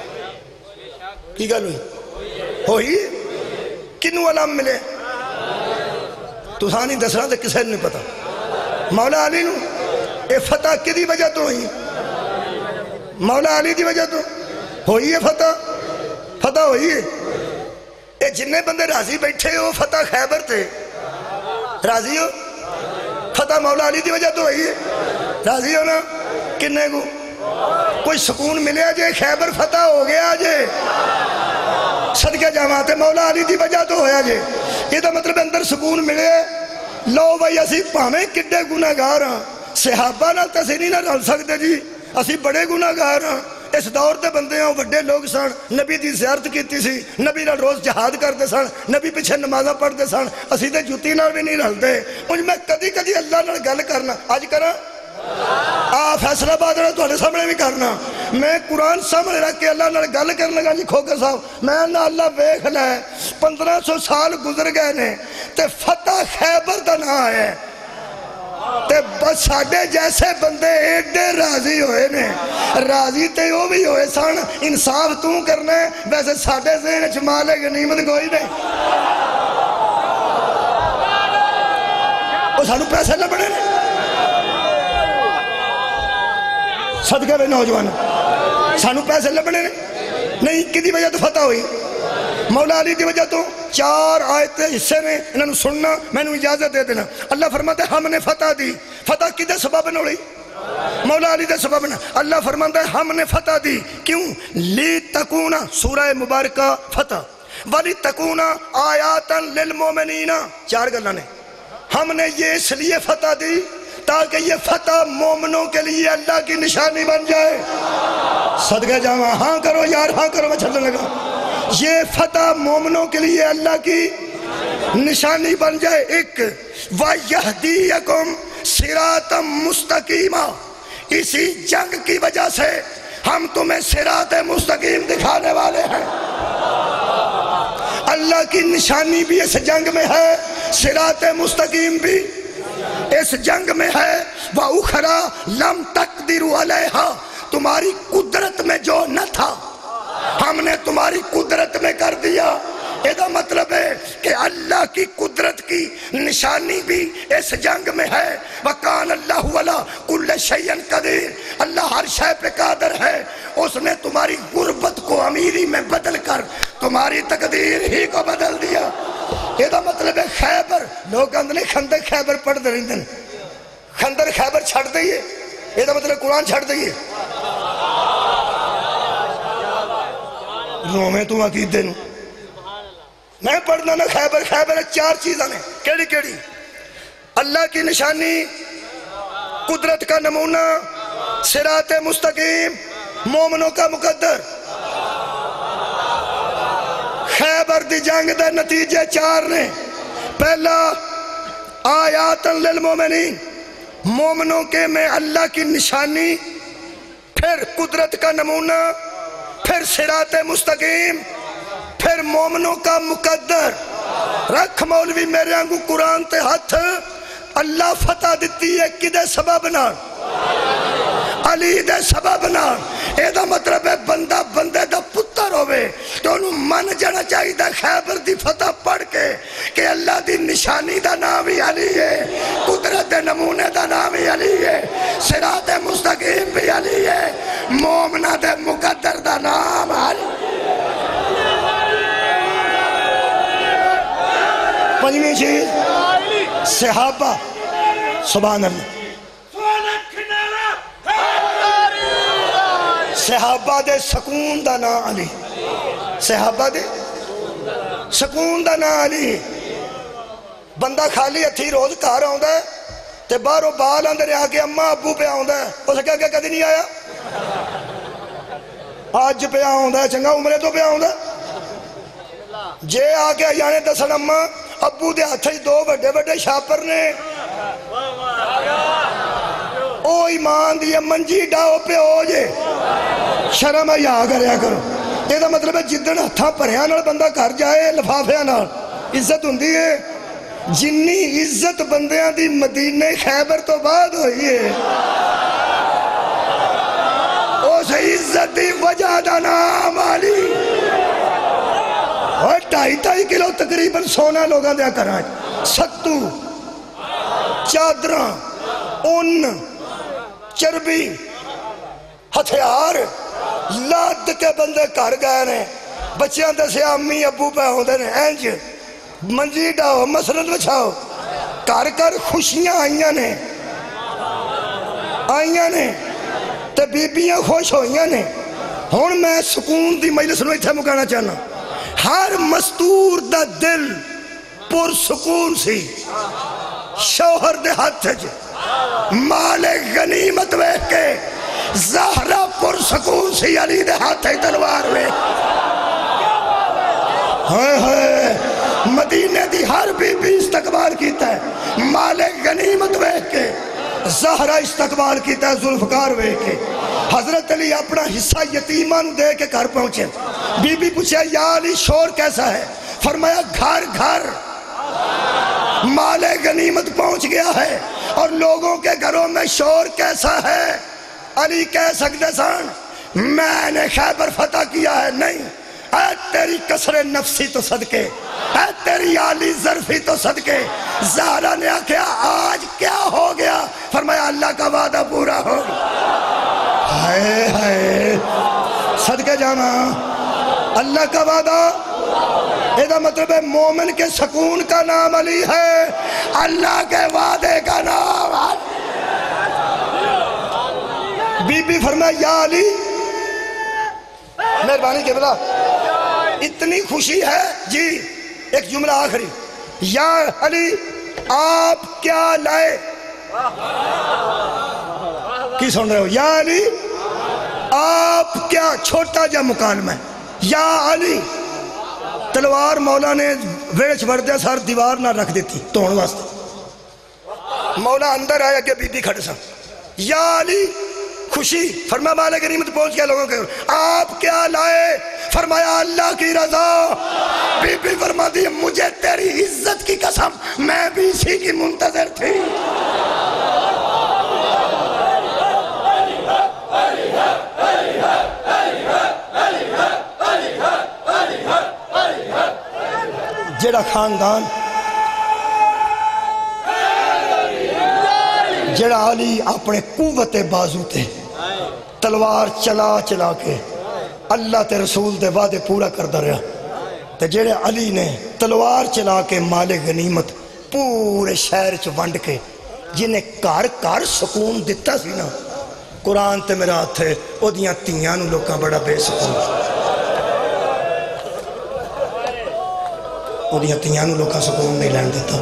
کی گل ہوئی کنو علام ملے تو سانی دسنا تو کسے نہیں پتا مولا علی نو اے فتح کدی وجہ تو ہوئی مولا علی دی وجہ تو ہوئی ہے فتح ہوئی ہے اے جننے بندے راضی بیٹھے ہو فتح خیبر تھے راضی ہو فتح مولا علی دی وجہ تو ہوئی ہے راضی ہو نا کنے کو کوئی سکون ملے آجے خیبر فتح ہو گیا آجے صدقہ جامعات مولا علی دی وجہ تو ہویا جے یہ تو مطلب اندر سکون ملے لو بھائی اسی پاہمیں کڈے گناہگار ہاں صحابہ نہ تسینی نہ رل سکتے جی اسی بڑے گناہگار ہاں اس دور تے بندے ہاں بڑے لوگ سن نبی دی زیارت کیتی سی نبی نہ روز جہاد کرتے سن نبی پیچھے نمازہ پڑھتے سن اسی تے جوتی نہ بھی نہیں رلتے مجھ میں کدی کدی اللہ نہ گل کرنا آج کرا فیصلہ بات رہا تو ہمیں سامنے بھی کرنا میں قرآن سامنے رکھ کے اللہ نہ گل کرنے گا جی کھوکر صاحب میں نہ اللہ ویکھ لے 1500 سال گزر گئے نے تے فتح خیبر دا نہ آئے تے بس ساڑھے جیسے بندے ایڈے راضی ہوئے نے راضی تے وہ بھی ہوئے سان انصاف تو کرنے ویسے ساڑھے ذہن چمالے غنیمت کوئی نہیں وہ سانو پیسے نہ بڑھے نے صدقہ بے نوجوان سانو پیسے لبنے نہیں کدی وجہ تو فتح ہوئی مولا علی دی وجہ تو 4 آیت حصے نے انہوں سننا میں نے اجازت دے دینا اللہ فرماتا ہے ہم نے فتح دی فتح کدے سبب نہ ہوئی مولا علی دے سبب نہ اللہ فرماتا ہے ہم نے فتح دی کیوں لی تکونا سورہ مبارکہ فتح ولی تکونا آیاتا للمومنین 4 گلہ نے ہم نے یہ اس لیے فتح دی تاکہ یہ فتح مومنوں کے لیے اللہ کی نشانی بن جائے صدقہ جامعہ ہاں کرو یار ہاں کرو میں چھلنے لگا یہ فتح مومنوں کے لیے اللہ کی نشانی بن جائے ایک وَيَهْدِيَكُمْ صِرَاطًا مُسْتَقِيمًا اسی جنگ کی وجہ سے ہم تمہیں صراط مستقیم دکھانے والے ہیں اللہ کی نشانی بھی اس جنگ میں ہے صراط مستقیم بھی اس جنگ میں ہے وَأُخْرَى لَمْ تَقْدِرُوا عَلَيْهَا تمہاری قدرت میں جو نہ تھا ہم نے تمہاری قدرت میں کر دیا. یہ مطلب ہے کہ اللہ کی قدرت کی نشانی بھی اس جنگ میں ہے. وَقَانَ اللَّهُ وَلَا كُلَّ شَيْءٍ قَدِيرٌ. اللہ ہر شے پہ قادر ہے. اس نے تمہاری غربت کو امیری میں بدل کر تمہاری تقدیر ہی کو بدل دیا. یہ مطلب ہے خیبر لوگ اندنے خندق خیبر پڑھ دے رہے ہیں. خندق خیبر چھڑ دئیے. یہ مطلب قرآن چھڑ دئیے. رومیں تو عقیدے نو میں پڑھنا نا خیبر. خیبر 4 چیزاں نے. کیڑی کیڑی؟ اللہ کی نشانی، قدرت کا نمونہ، صراط مستقیم، مومنوں کا مقدر. خیبر دی جنگ دے نتیجے 4 نے. پہلا آیات للمومنین، مومنوں کے میں اللہ کی نشانی، پھر قدرت کا نمونہ، پھر صراط مستقیم، پھر مومنوں کا مقدر. رکھ مولوی میرے آنگو قرآن تے ہاتھ. اللہ فتح دیتی ہے کدے سبب نال؟ علی دے سبب نال. یہ مطلب ہے بندہ بندے دا پتر ہوئے تو انہوں من جانا چاہی دا خیبر دی فتح پڑھ کے کہ اللہ دی نشانی دا نام ہی علی ہے، قدرت دے نمونے دا نام ہی علی ہے، صراط مستقیم بھی علی ہے، مومنہ دے مقدر دا نام علی. پنجویں چیز صحابہ. سبحان اللہ. صحابہ دے سکون دا نا علی. صحابہ دے سکون دا نا علی. بندہ خالی ہتھی روز گھر آوندا ہے تے باہروں بال اندر آ کے اماں ابو پہ آوندا ہے. اس کہہ کے کدی نہیں آیا آج پہ آوندا ہے چنگا عمرے تو پہ آوندا جے آ کے جانے دسن اماں ابو دے ہاتھ 2 بڑے بڑے شاپر نے. او ایمان دی منجی ڈاؤ پہ ہو جے شرم ہے یا کریا کرو. یہ دا مطلب ہے جدن ہتھاں پریاں نال بندہ گھر جائے لفافیاں نال عزت ہوندی ہے. جنی عزت بندیاں دی مدینہ خیبر تو بعد ہوئی ہے اس عزت دی وجہ دا نام علی. اور 2.5 کلو تقریباً سونا لوگاں دیا کرائیں. ستو، چادراں، اون، چربی، ہتھیار لاد کے بندے کر گئے نے. بچیاں دسے امی ابو پہ ہوندے نے اینج منجی ڈاؤ مسرت بچھاؤ. کر کر خوشیاں آئیاں نے تے بیبیاں خوش ہوئیاں نے. ہون میں سکون دی مجلس نو اتھے مکانا چاہنا. ہر مستور دا دل پر سکون سی. شوہر دے ہاتھ جے مال غنیمت ویکھ کے زہرا پر سکون سی علی دے ہاتھ تلوار ویکھ. ہائے ہائے مدینے دی ہر بی بی استقبال کیتا ہے. مال غنیمت ویکھ کے زہرا استقبال کیتا ہے ذوالفقار ویکھ کے. حضرت علی اپنا حصہ یتیمان دے کے گھر پہنچے. بی بی پوچھا یا علی شور کیسا ہے؟ فرمایا گھر گھر مال غنیمت پہنچ گیا ہے. اور لوگوں کے گھروں میں شور کیسا ہے؟ علی کہہ سکتے سن میں نے خیبر فتح کیا ہے نہیں. اے تیری کسر نفسی تو صدقے، اے تیری عالی ظرفی تو صدقے. زہرا نے آکھیا آج کیا ہو گیا؟ فرمایا اللہ کا وعدہ پورا ہو گیا. ہائے ہائے صدقے جانا اللہ کا وعدہ. یہ مطلب ہے مومن کے سکون کا نام علی ہے، اللہ کے وعدے کا نام علی. بی بی فرمایا یا علی مہربانی کے بلا اتنی خوشی ہے جی. ایک جملہ آخری یا علی آپ کیا لائے؟ کی سن رہے ہو؟ یا علی آپ کیا؟ چھوٹا جا مکالمہ ہے. یا علی تلوار مولا نے ویچ وردے سار دیوار نہ رکھ دیتی توڑ واسطے. مولا اندر آیا کہ بی بی کھڑے سا. یا علی خوشی. فرمایا مال غنیمت پہنچ گیا لوگوں کے. آپ کیا لائے؟ فرمایا اللہ کی رضا. بی بی فرما دی مجھے تیری عزت کی قسم میں بھی اسی کی منتظر تھی. جڑا خاندان جڑا علی اپنے قوت بازو تے تلوار چلا چلا کے اللہ تے رسول دے وعدے پورا کردا رہا، تے جڑے علی نے تلوار چلا کے مال غنیمت پورے شہر چ ونڈ کے جنہیں گھر گھر سکون دتا سی نا، قرآن تے میرا ہاتھ ہے او دیاں تیاں نو لوکاں بڑا بے سکون، او دیاں تیاں نو لوکاں سکون نہیں لین دیتا،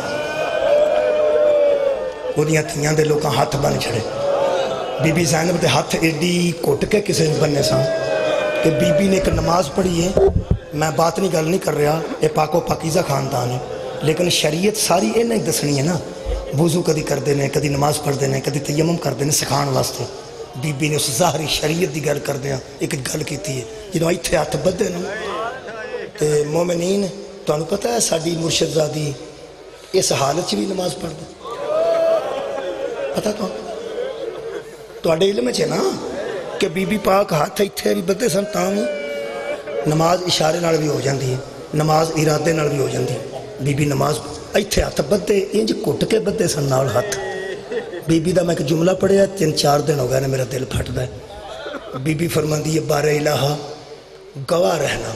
او دیاں تیاں دے لوکاں ہاتھ بن چھڑے۔ بی بی زینب دے ہاتھ ایڈی کٹ کے کسے بننے سان کہ بی بی نے ایک نماز پڑھی ہے، میں بات نہیں گل نہیں کر رہا، اے پاک و پاکیزہ خاندان ہے، لیکن شریعت ساری اے نہیں دسنی ہے نا، وضو کدی کر دینے، کدی نماز پڑھ دینے، کدی تیمم کر دینے سکھان واسطے۔ بی بی نے اس ظاہری شریعت دی گل کر دیا ایک گل کیتی ہے، جنہوں ایتھے ہاتھ بدے نا تے مومنین تو انہوں پتہ ہے ساڑی مرشد زادی اس حالت بھی نماز پڑھ دے، پتہ تو اڈے علم ہے نا کہ بی بی پاک ہاتھ ایتھے بھی بدے سن تاں نماز اشارے نال بھی ہو جاندی ہے، نماز ارادے نال بھی ہو جاندی ہے۔ بی بی نماز ایتھے ہاتھ بدے انج کٹ کے بدے سن نال ہاتھ۔ بی بی دا میں ایک جملہ پڑھیا 3-4 دن ہو گئے نے میرا دل پھٹدا ہے۔ بی بی فرماندی ہے بار الہ گواہ رہنا،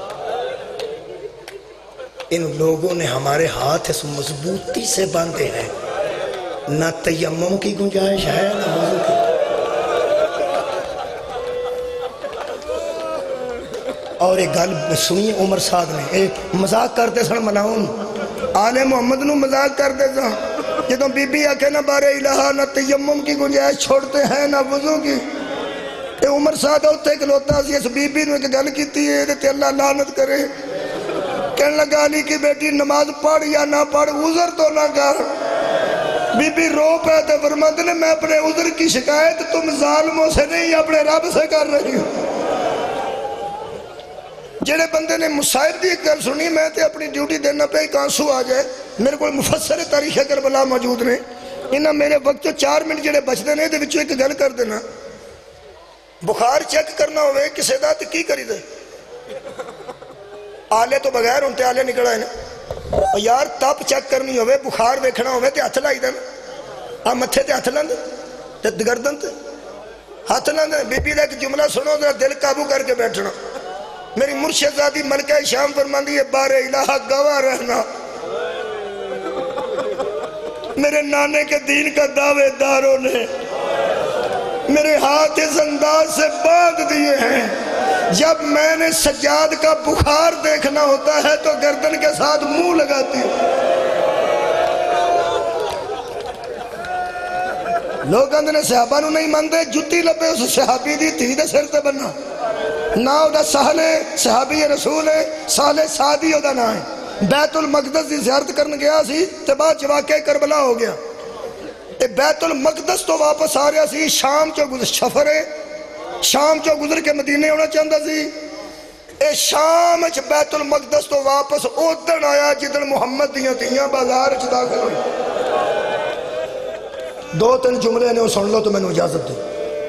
ان لوگوں نے ہمارے ہاتھ اس مضبوطی سے باندھے ہیں، نہ تیمم کی گنجائش ہے نہ وضو کی۔ اور ایک گل سنیے عمر سعد نے ایک مذاق کرتے سن مناؤن آل محمد نو مذاق کرتے سن جدوں بی بی آکے نہ بار الہ نہ تیمم کی گنجائش چھوڑتے ہیں نہ وضو کی، اے عمر سعد ہوتے کلوتا سی اس بی بی نو ایک گل کیتی ہے تے اللہ لعنت کرے، کہنے لگا علی کی بیٹی نماز پڑھ یا نہ پڑھ عذر تو نہ کر۔ بی بی رو پہ تے فرماتے نے میں اپنے عذر کی شکایت تم ظالموں سے نہیں اپنے رب سے کر رہی ہوں۔ جڑے بندے نے مصائب دی ایک گل سنی میں تے اپنی ڈیوٹی دینا پہ ایک آنسو آ جائے، میرے کو مفسر تاریخ کربلا موجود نے، انہاں میرے وقت 4 منٹ جڑے بچدے نے دے وچوں ایک گل کر دینا، بخار چیک کرنا ہوئے کسے دا تے کی کری دے؟ آلے تو بغیر انتے آلے نکل آئے نا، اور یار تپ چیک کرنی ہوئے بخار دیکھنا ہوئے تے ہاتھ لائی دینا، آپ متھے تے ہاتھ لاندے تے گردن تے ہاتھ لاندے۔ بی بی دا ایک جملہ سنو ذرا دل قابو کر کے بیٹھنا، میری مرشد زادی ملکہ شام فرماندی ہے بار الہ گواہ رہنا، میرے نانے کے دین کا دعوے داروں نے میرے ہاتھ اس انداز سے باندھ دیے ہیں، جب میں نے سجاد کا بخار دیکھنا ہوتا ہے تو گردن کے ساتھ منہ لگاتی ہوں۔ لوگ اندھنے صحابہ نو نہیں مندے جتی لبے اس صحابی دی تھی دے سر تے بننا نا دا سہلے صحابی رسول ہے، سہلے سعدی دا نا ہے، بیت المقدس دی زیارت کرن گیا سی تے بعد واقعہ کربلا ہو گیا، تے بیت المقدس تو واپس آ رہا سی، شام چو گزر شفر ہے، شام چو گزر کے مدینے ہونا چاہتا سی، اے شام چ بیت المقدس تو واپس اودن آیا جدن محمد دیاں تیاں بازار چ داخل ہوئی۔ 2-3 جملے نے وہ سن لو تو میں نے اجازت دو۔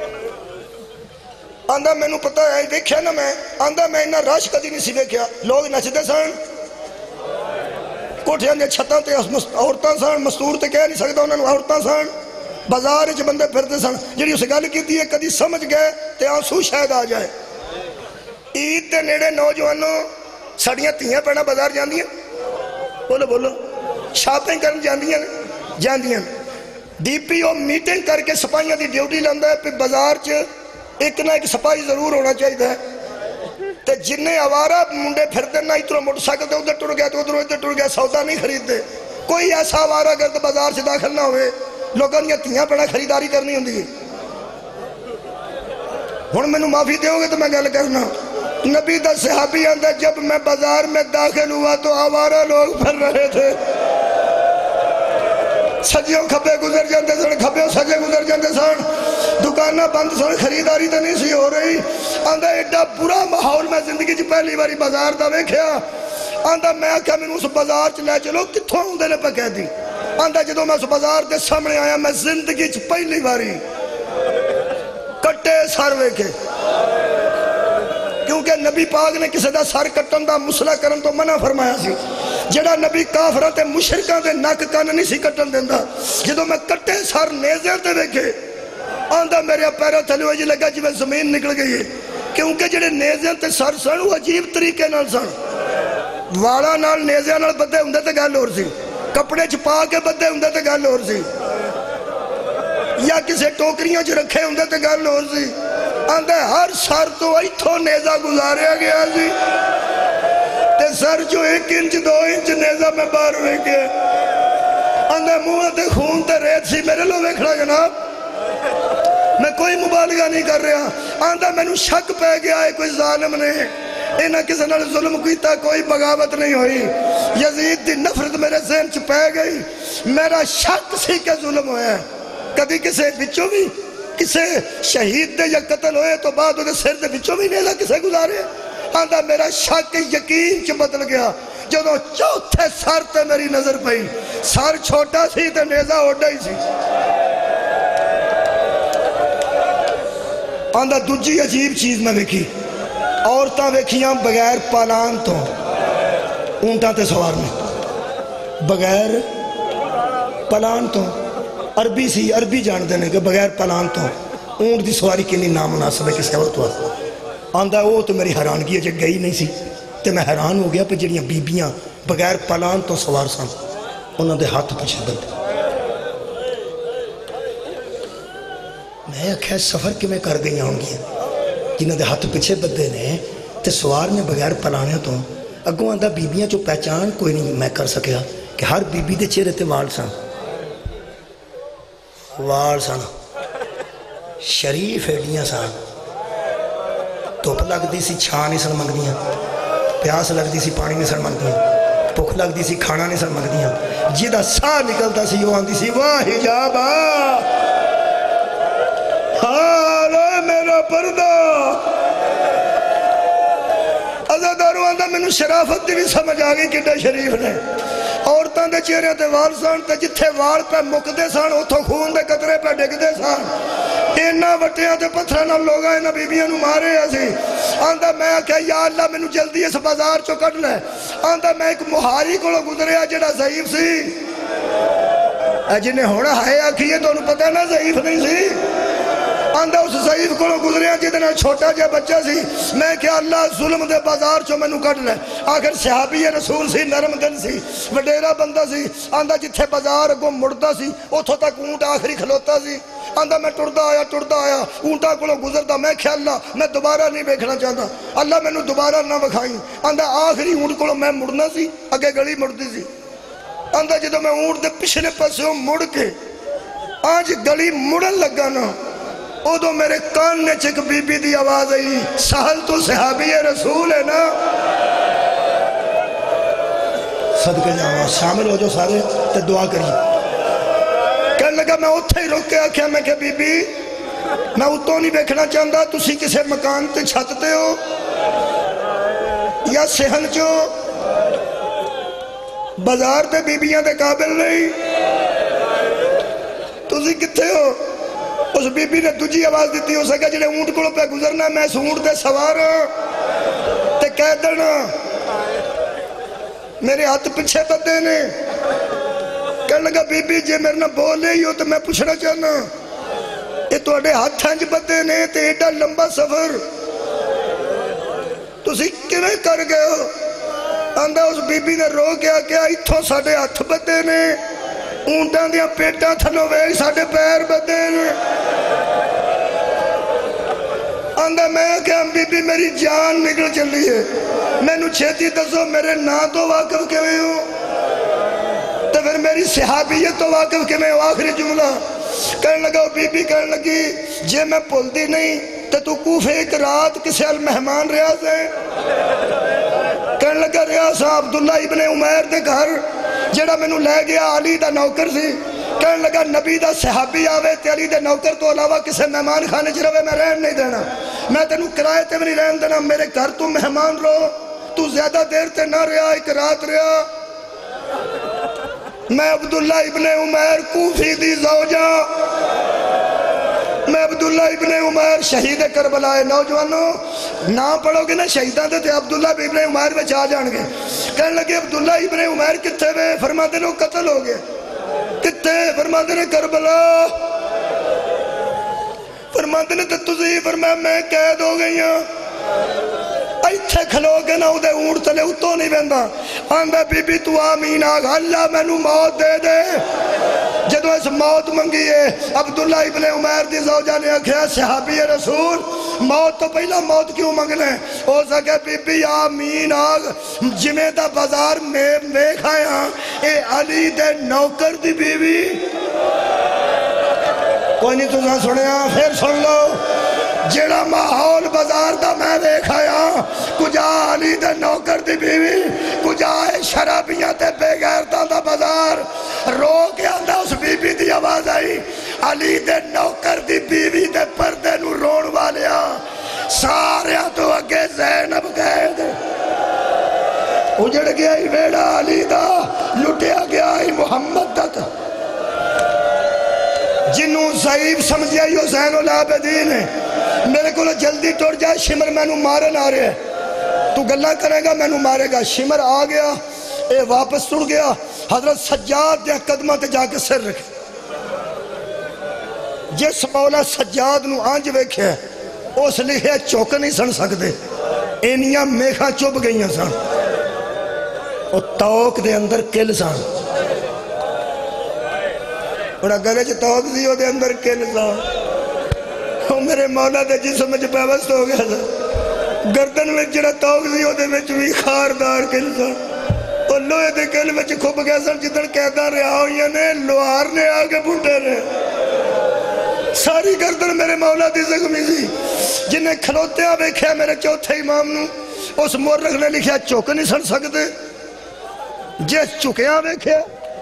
آندھا میں نے پتہ ہے دیکھیا نا میں، آندھا میں انہا رش کدی نہیں سی دیکھیا، لوگ نچدے سن کوٹھیاں دے چھتاں تے عورتاں سن، مستور تے کہہ نہیں سکتا انہوں نے عورتاں سن، بازار وچ بندے پھرتے سن، جڑی اسے گل کیتی ہے کدی سمجھ گئے تے آنسو شاید آ جائے۔ عید دے نیڑے نوجوانوں ساڑیاں تیاں پہنا بازار جاندیاں، بولو بولو شاپنگ کرن جاندیاں، ڈی پی او میٹنگ کر کے سپاہیاں دی ڈیوٹی لاندا ہے، پھر بازار چ ایک نہ ایک سپاہی ضرور ہونا چاہیے ہے، تے جنہیں آوارہ منڈے پھر دینا اترو موٹر سائیکل دے ادھر ٹر گیا تو ادھر ٹر گیا، سودا نہیں خرید دے، کوئی ایسا آوارہ گرد بازار سے داخل نہ ہوئے، لوگوں نے تیاں پڑا خریداری کرنی ہوں دی۔ ہن میں نو معافی دے ہوگے تو میں گل کرنا، نبی دا صحابی آندہ جب میں بازار میں داخل ہوا تو آوارہ لوگ پھر رہے تھے، سجیوں کھپے گزر جاندے سن، کھپے سجے گزر جاندے سن، دکانہ بند سن، خریداری تو نہیں سی ہو رہی، آندہ ایڈا برا ماحول میں زندگی چ پہلی باری بازار دا ویکھیا، آندہ میں آکھا میں اس بازار چ لے چلو کتھوں ہوندے نے پہ کہہ دی، آندہ جدوں میں اس بازار دے سامنے آیا میں زندگی چ پہلی باری کٹے سر ویکھے، کیونکہ نبی پاک نے کسی دا سر کٹن دا مسئلہ کرن تو منع فرمایا سی، جڑا نبی کافراں تے مشرکاں دے نک کن نہیں سی کٹن دیندا جدوں میں کٹے سر نیزے تے ویکھے آندا میرے پیروں تھلے وج لگا جویں زمین نکل گئی ہے کیونکہ جڑے نیزے تے سر سن وہ عجیب طریقے نال سن والا نال نیزے نال بدے ہوندے تے گل ہور سی کپڑے چ پا کے بدے ہوندے تے گل ہور سی یا کسے ٹوکریاں چ رکھے ہوندے تے گل ہور سی آندا ہر سر تو ایتھوں نیزہ گزاریا گیا سی تے سر جو 1 انچ 2 انچ نیزہ میں باہر ویکھے آندا منہ تے خون تے ریت سی میرے لو ویکھنا جناب میں کوئی مبالغہ نہیں کر رہا آندا مینوں شک پہ گیا ہے کوئی ظالم نے انہاں کسی نال ظلم کیتا کوئی بغاوت نہیں ہوئی یزید دی نفرت میرے ذہن چ پہ گئی میرا شک سی کہ ظلم ہویا ہے کبھی کسے بچوں بھی کسے شہید دے یا قتل ہوئے تو بعد وہ سر دے بچوں بھی نیزہ کسے گزارے آندا میرا شک یقین چ بدل گیا جدوں چوتھے سر تے میری نظر پئی سر چھوٹا سی تے نیزہ اوڈا ہی سی آندا دوجی عجیب چیز میں ویکھی عورتاں ویکھیاں بغیر پالان تو اونٹاں تے سوار میں بغیر پالان تو عربی سی عربی جان دینے کہ بغیر پالان تو اونٹ دی سواری کنی نامناسب ہے کسی عورت واسطے آندا وہ تو میری حیرانگی ہے جب گئی نہیں سی تے میں حیران ہو گیا پہ جڑیاں بیبیاں بغیر پالان تو سوار سن انہوں دے ہاتھ پیچھے بندے میں آکھیا سفر کی میں کر گئی ہوں گی جنہوں دے ہاتھ پیچھے بدے نے تے سوار نے بغیر پلانے تو اگوں آندہ بیبیاں جو پہچان کوئی نہیں میں کر سکیا کہ ہر بیبی دے چہرے تے وال سن شریف ایڈیاں سن دھوپ لگ دی سی چھاں نہیں سن منگدیاں پیاس لگ دی سی پانی نہیں سن منگدیاں بھوک لگ دی سی کھانا نہیں سن منگدیاں جیدہ سا نکلتا سی وہ آندی سی واہ حجابا حالے میرا پردہ عزاداروں آندہ میں نے شرافت دی بھی سمجھ آگئی کڈا شریف نے عورتاں دے چہرے تے وال سان تے جتھے وال پہ مکدے سان اتھوں خون دے قطرے پہ ڈگ دے سان اینا وٹیاں تے پتھراں لوگا اینا بیبیاں نو مارے ایسی آندہ میں کہا یا اللہ میں نو جلدی اس بازار چو کٹ لے آندہ میں ایک مہاری کو گزریا جڑا ضعیف سی جنہیں ہونا ہے آکھیے تو انہوں پتہ نہ ضعیف نہیں سی آندہ اس ضعیف کو گزریا جتنا چھوٹا جا بچہ سی میں کہ اللہ ظلم دے بازار چو میں نو کٹ لے آخر صحابی رسول سی نرم دل سی وڈیرا بندہ سی آندہ جتھے بازار کو مڑتا سی اتھو تک اونٹ آخری کھلوتا سی آندہ میں ٹردہ آیا اونٹا کو گزرتا میں کہ اللہ میں دوبارہ نہیں بیکھنا چاہتا اللہ میں نو دوبارہ نہ بکھائیں آندہ آخری اونٹ کو میں مڑنا سی اگے گلی مڑتی سی آندہ جدو میں اونٹ دے پچھلے پسوں مڑ کے آج گلی مڑن لگا نا او دو میرے کان نے چک بی بی دی آواز آئی سہل تو صحابی رسول ہے نا صدقے جاؤں شامل ہو جو سارے تے دعا کریے کہنے لگا میں اتھے ہی روک کے آکھیا میں کہ بی بی میں اتوں نہیں بیکھنا چاہتا تسی کسے مکان تے چھتتے ہو یا سہل جو بازار تے بیبیاں تے قابل نہیں تسی کتھے ہو اس بی بی نے دوجی آواز دیتی ہو سکا جنہیں اونٹ کو پہ گزرنا میں اس اونٹ دے سوار تے کہہ دینا میرے ہاتھ پچھے بدے نے کہنے لگا بی بی جے میرے نہ بولے ہی ہو تو میں پوچھنا چاہنا یہ تو اڈے ہاتھ ہنج بدے نے تے ایڈا لمبا سفر تو سی کنے کر گئے ہو آندہ اس بی بی نے رو گیا کہ اتھوں ساڑے ہاتھ بدے نے اونٹاں دیا پیٹاں تھنو وے ساڑے پیر بدے نے آندہ میں کہ ہم بی بی میری جان نکل چلی ہے میں نو چھیتی دسو میرے نا تو واقف کے میں ہوں تو پھر میری صحابیت تو واقف کے میں ہوں آخری جملہ کہنے لگا بی بی کہنے لگی جے میں پل دی نہیں تو کوفے ایک رات کسے المہمان ریاض ہے کہنے لگا ریاض صاحب عبداللہ ابن عمیر دے گھر جڑا میں نو لے گیا علی دا نوکر سی کہنے لگا نبی دا صحابی آوے تے علی دے نوکر تو علاوہ کسے مہمان خانے چروے میں رہن نہیں دینا میں تینوں کرائے تے نہیں رہن دینا میرے گھر تو مہمان رو تو زیادہ دیر تے نہ رہا ایک رات رہا میں عبداللہ ابن عمیر کوفی دی زوجہ میں عبداللہ ابن عمیر شہید کربلا ہے نوجوانوں نام پڑھو گے نا شہیدان دے عبداللہ ابن عمیر میں آ جان گے کہنے لگے عبداللہ ابن عمیر کتے وے فرماتے نے وہ قتل ہو گئے کتے فرماتے نے کربلا فرماتے نے تُزی فرمایا میں قید ہو گئی ہوں ایتھے کھلو کے نہ دے اونٹ تلے اتو نہیں بیندا آندہ بی بی تو آمین آگ اللہ میں نو موت دے دے جدو اس موت منگی ہے عبداللہ ابن عمیر دی زوجہ نے آکھیا صحابی رسول موت تو پہلا موت کیوں منگ لیں ہو سکے بی بی آمین آگ جمعہ دا بازار میں کھایا اے علی دے نوکر دی بیوی کوئی نہیں تُساں سنیا پھر سن لو جڑا ماحول بازار دا میں دیکھایا کجا علی دے نوکر دی بیوی کجا شرابیاں تے بے غیرتاں دا بازار رو کے آندہ اس بی بی دی آواز آئی علی دے نوکر دی بیوی دے پردے نو رون والیا سارے تو اگے زینب گئے دے اجڑ گیا ہی ویڑا علی دا لٹیا گیا ہی محمد دا جنہوں ضعیف سمجھیا ہی حسین العابدین ہے میرے کو جلدی ٹوٹ جائے شمر میں نو مارن آ رہے ہیں تو گلہ کرے گا میں نو مارے گا شمر آ گیا اے واپس ٹوٹ گیا حضرت سجاد دے قدمہ تے جا کے سر رکھے جس مولا سجاد نو آنج ویکھے اس لکھے چوک نہیں سن سکتے اینیاں میخاں چوب گئیاں سن اور توک دے اندر کل سن انہاں گلے چھ توک دیو دے اندر کل سن میرے مولا دے جسم میں پیوست ہو گیا تھا گردن میں جڑا توک دیو دے میں بھی خاردار کل سن اور لوہے دے کل میں کھوپ گیا سن جتن قیدہ رہا ہوئیاں نے لوہار نے آگے بھونٹے رہے ساری گردن میرے مولا دی زخمی سی جنہیں کھلوتے ہیں بیکھے میرے چوتھے امام نو اس مورخ نے لکھیا چوک نہیں سن سکتے جس چکے ہیں بیکھے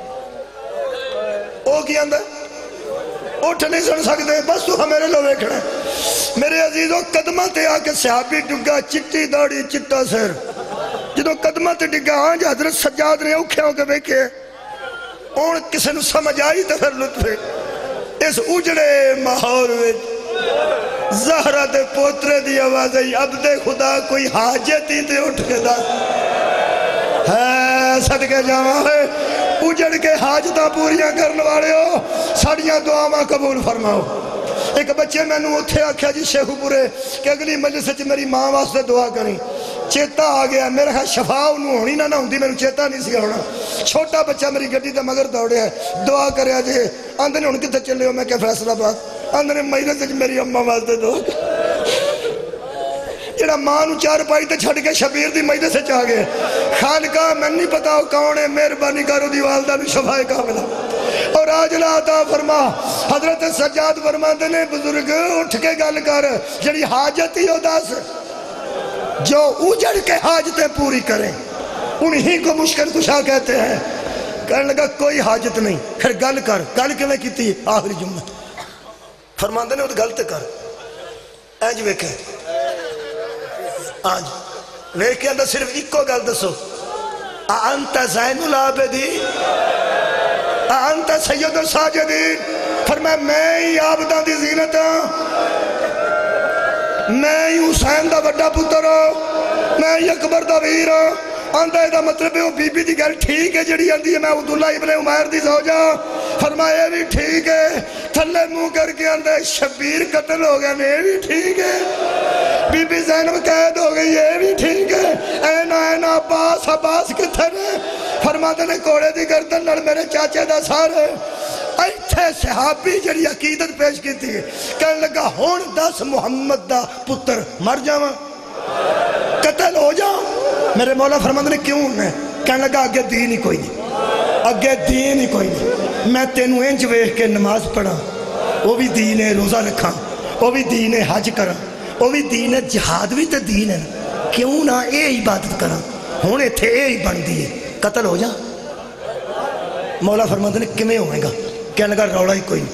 او کی اندر اٹھ نہیں سن سکتے بس تو ہمیرے لو بیکھنا میرے عزیزوں قدمہ تے آکے صحابی ڈگا چٹی داڑی چٹا سر جدو قدمہ تے ڈگا آنج حضرت سجاد نے اوکھے ہو کے بیکھے اور کسے نو سمجھ آئی تے پھر لطفے اس اجڑے ماحول وچ زہرہ دے پوترے دی آواز ہے عبد خدا کوئی حاجت ہی تے اٹھ کے دا ہے صدقے جاواں ہے اجڑ کے حاجتہ پوریاں کرنے والے ہو ساڑیاں دعاواں قبول فرماؤ ایک بچے میں نو اتھے آکھیا جی شیخو پورے کہ اگلی مجلس سے میری ماں واسطے دعا کریں چیتا آگیا میرے خواہ شفا انہوں ہونی نہ ہوندی میں چیتا نہیں سی ہونا چھوٹا بچہ میری گھٹی تے مگر دوڑے ہے دعا کرے آجے اندھنے ان کتے چلے ہو میں کہ فیصلہ بات اندھنے مہینے سے میری اممہ واسطے دعا جڑا ماں نو چار پائی تے چھڑ کے شبیر دی مہینے سے چاہ گئے خالقہ میں نہیں پتا ہو کون ہے مہربانی کرو دی والدہ نو شفائے کاملہ اور آج لا عطا فرما حضرت سجاد فرما دینے بزرگ اٹھ کے گل کر جڑی حاجت ہی ہو دس جو اجڑ کے حاجتیں پوری کریں انہی کو مشکل کشا کہتے ہیں کہنے لگا کوئی حاجت نہیں پھر گل کر گل کے میں کیتی آخری جملہ فرما دینے وہ گلتے کر اینج ویکھے آج ویکھے اندر صرف ایک کو گل دسو انت زین العابدی انت سید الساجدین فرمایا میں ہی عابدان دی زینت ہوں میں ہی حسین دا بڑا پتر ہوں میں ہی اکبر دا ویر ہوں آندہ دا مطلب ہے وہ بی بی دی گل ٹھیک ہے جڑی آندھی ہے میں عبداللہ ابن عمیر دی زوجہ فرمایا بھی ٹھیک ہے تھلے منہ کر کے آندہ شبیر قتل ہو گیا یہ بھی ٹھیک ہے بی بی زینب قید ہو گئی یہ بھی ٹھیک ہے اینا عباس عباس کتھے نے فرماتے نے کوڑے دی گردن لڑ میرے چاچے دا سارے ایتھے صحابی جڑی عقیدت پیش کی تھی کہنے لگا ہون 10 محمد دا پتر مر جاواں قتل ہو جاؤں میرے مولا فرماتے نے کیوں نے کہنے لگا آگے دین ہی کوئی نہیں آگے دین ہی کوئی نہیں میں تینوں انج ویکھ کے نماز پڑھا وہ بھی دین ہے روزہ رکھاں وہ بھی دین ہے حج کرا وہ بھی دین ہے جہاد بھی تے دین ہے کیوں نہ اے عبادت کرا ہونے تھے اے ہی بن دیئے قتل ہو جا مولا فرماتے نے کمیں ہوئے گا کہنے لگا روڑا ہی کوئی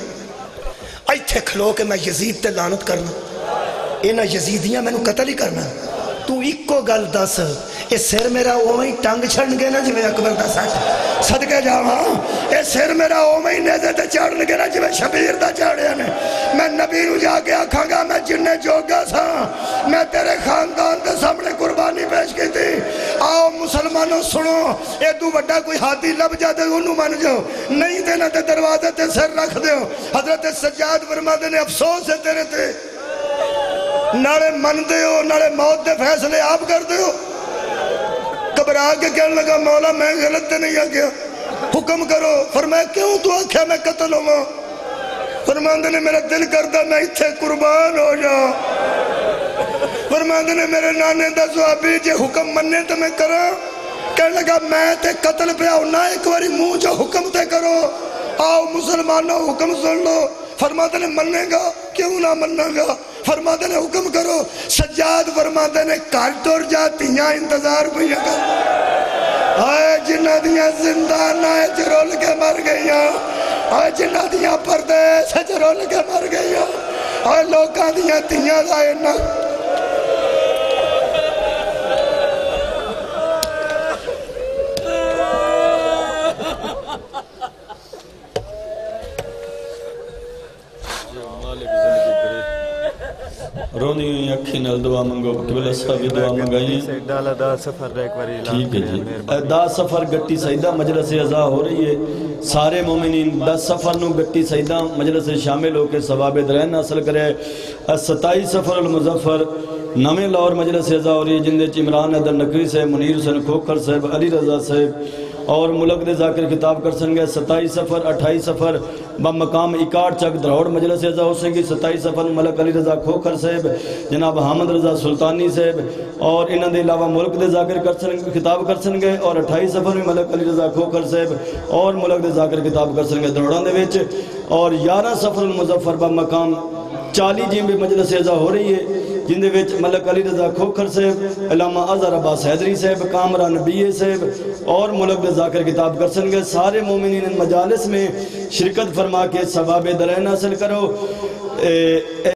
نہیں ایتھے کھلو کہ میں یزید تے لعنت کرنا اینا یزیدیاں میں نے قتل ہی کرنا تو ایکو گل دس اے سر میرا اوویں ٹنگ چھڑن گے نا جویں اکبر دا سٹ صدقے جاواں اے سر میرا اوویں نیزے تے چڑھن گے نا جویں شبیر دا چڑھیا نے میں نبی نو جا کے آکھاں گا میں جننے جوگا سا میں تیرے خاندان دے سامنے قربانی پیش کی تھی آؤ مسلمانوں سنو اے تو بڑا کوئی ہاتھی لب جاتے انہوں مان جاؤ نہیں دینا تے دروازے تے سر رکھ دیو حضرت سجاد فرماتے نے افسوس ہے تیرے تے ناڑے من دے ہو ناڑے موت دے فیصلے آپ کر دے ہو گھبرا کے کہنے لگا مولا میں غلط تے نہیں آگیا حکم کرو فرمایا کیوں تو آکھیا میں قتل ہوں فرماندے نے میرا دل کردہ میں اتھے قربان ہو جا فرماندے نے میرے نانے دا صحابی جے حکم مننے تو میں کرا کہنے لگا میں تے قتل پہ آؤ نہ ایک باری منہ جو حکم تے کرو آؤ مسلمانوں حکم سن لو فرماندے نے مننے گا کیوں نہ مننا گا فرماندے نے حکم کرو سجاد فرماندے نے کال ٹور جاتیاں انتظار پہیا کر آئے جنہ دیاں زندان آئے جرول کے مر گئیاں آئے جنہ دیاں پردیس جرول کے مر گئیاں آئے لوکاں دیاں تیاں آئے نہ رونی ہوئی اکھی نال دعا منگو قبلہ صاحب بھی دعا منگائی ہیں ڈالا دا سفر ایک باری ٹھیک ہے جی دا سفر گٹی سیدہ مجلس ازا ہو رہی ہے سارے مومنین دا سفر نو گٹی سیدہ مجلس شامل ہو کے ثواب درین حاصل کرے 27 سفر المظفر نویں لاہور مجلس ازا ہو رہی ہے جن دے عمران حیدر نقوی صاحب منیر حسین کھوکھر صاحب علی رضا صاحب اور ملک دے ذاکر خطاب کر سنگے 27 سفر 28 سفر بمقام اکاڑ چک دروڑ مجلس ازا ہو سنگی 27 سفر ملک علی رضا کھوکھر صاحب جناب حامد رضا سلطانی صاحب اور انہاں دے علاوہ ملک دے ذاکر کر سنگے خطاب کر سنگے اور 28 سفر میں ملک علی رضا کھوکھر صاحب اور ملک دے ذاکر خطاب کر سنگے دروڑاں دے وچ اور 11 سفر المظفر بمقام 40 جیم بھی مجلس ازا ہو رہی ہے جن دے وچ ملک علی رضا کھوکھر صاحب علامہ اظہر عباس حیدری صاحب کامران نبی صاحب اور ملک دے ذاکر کتاب کر سنگے سارے مومنین مجالس میں شرکت فرما کے ثواب درین حاصل کرو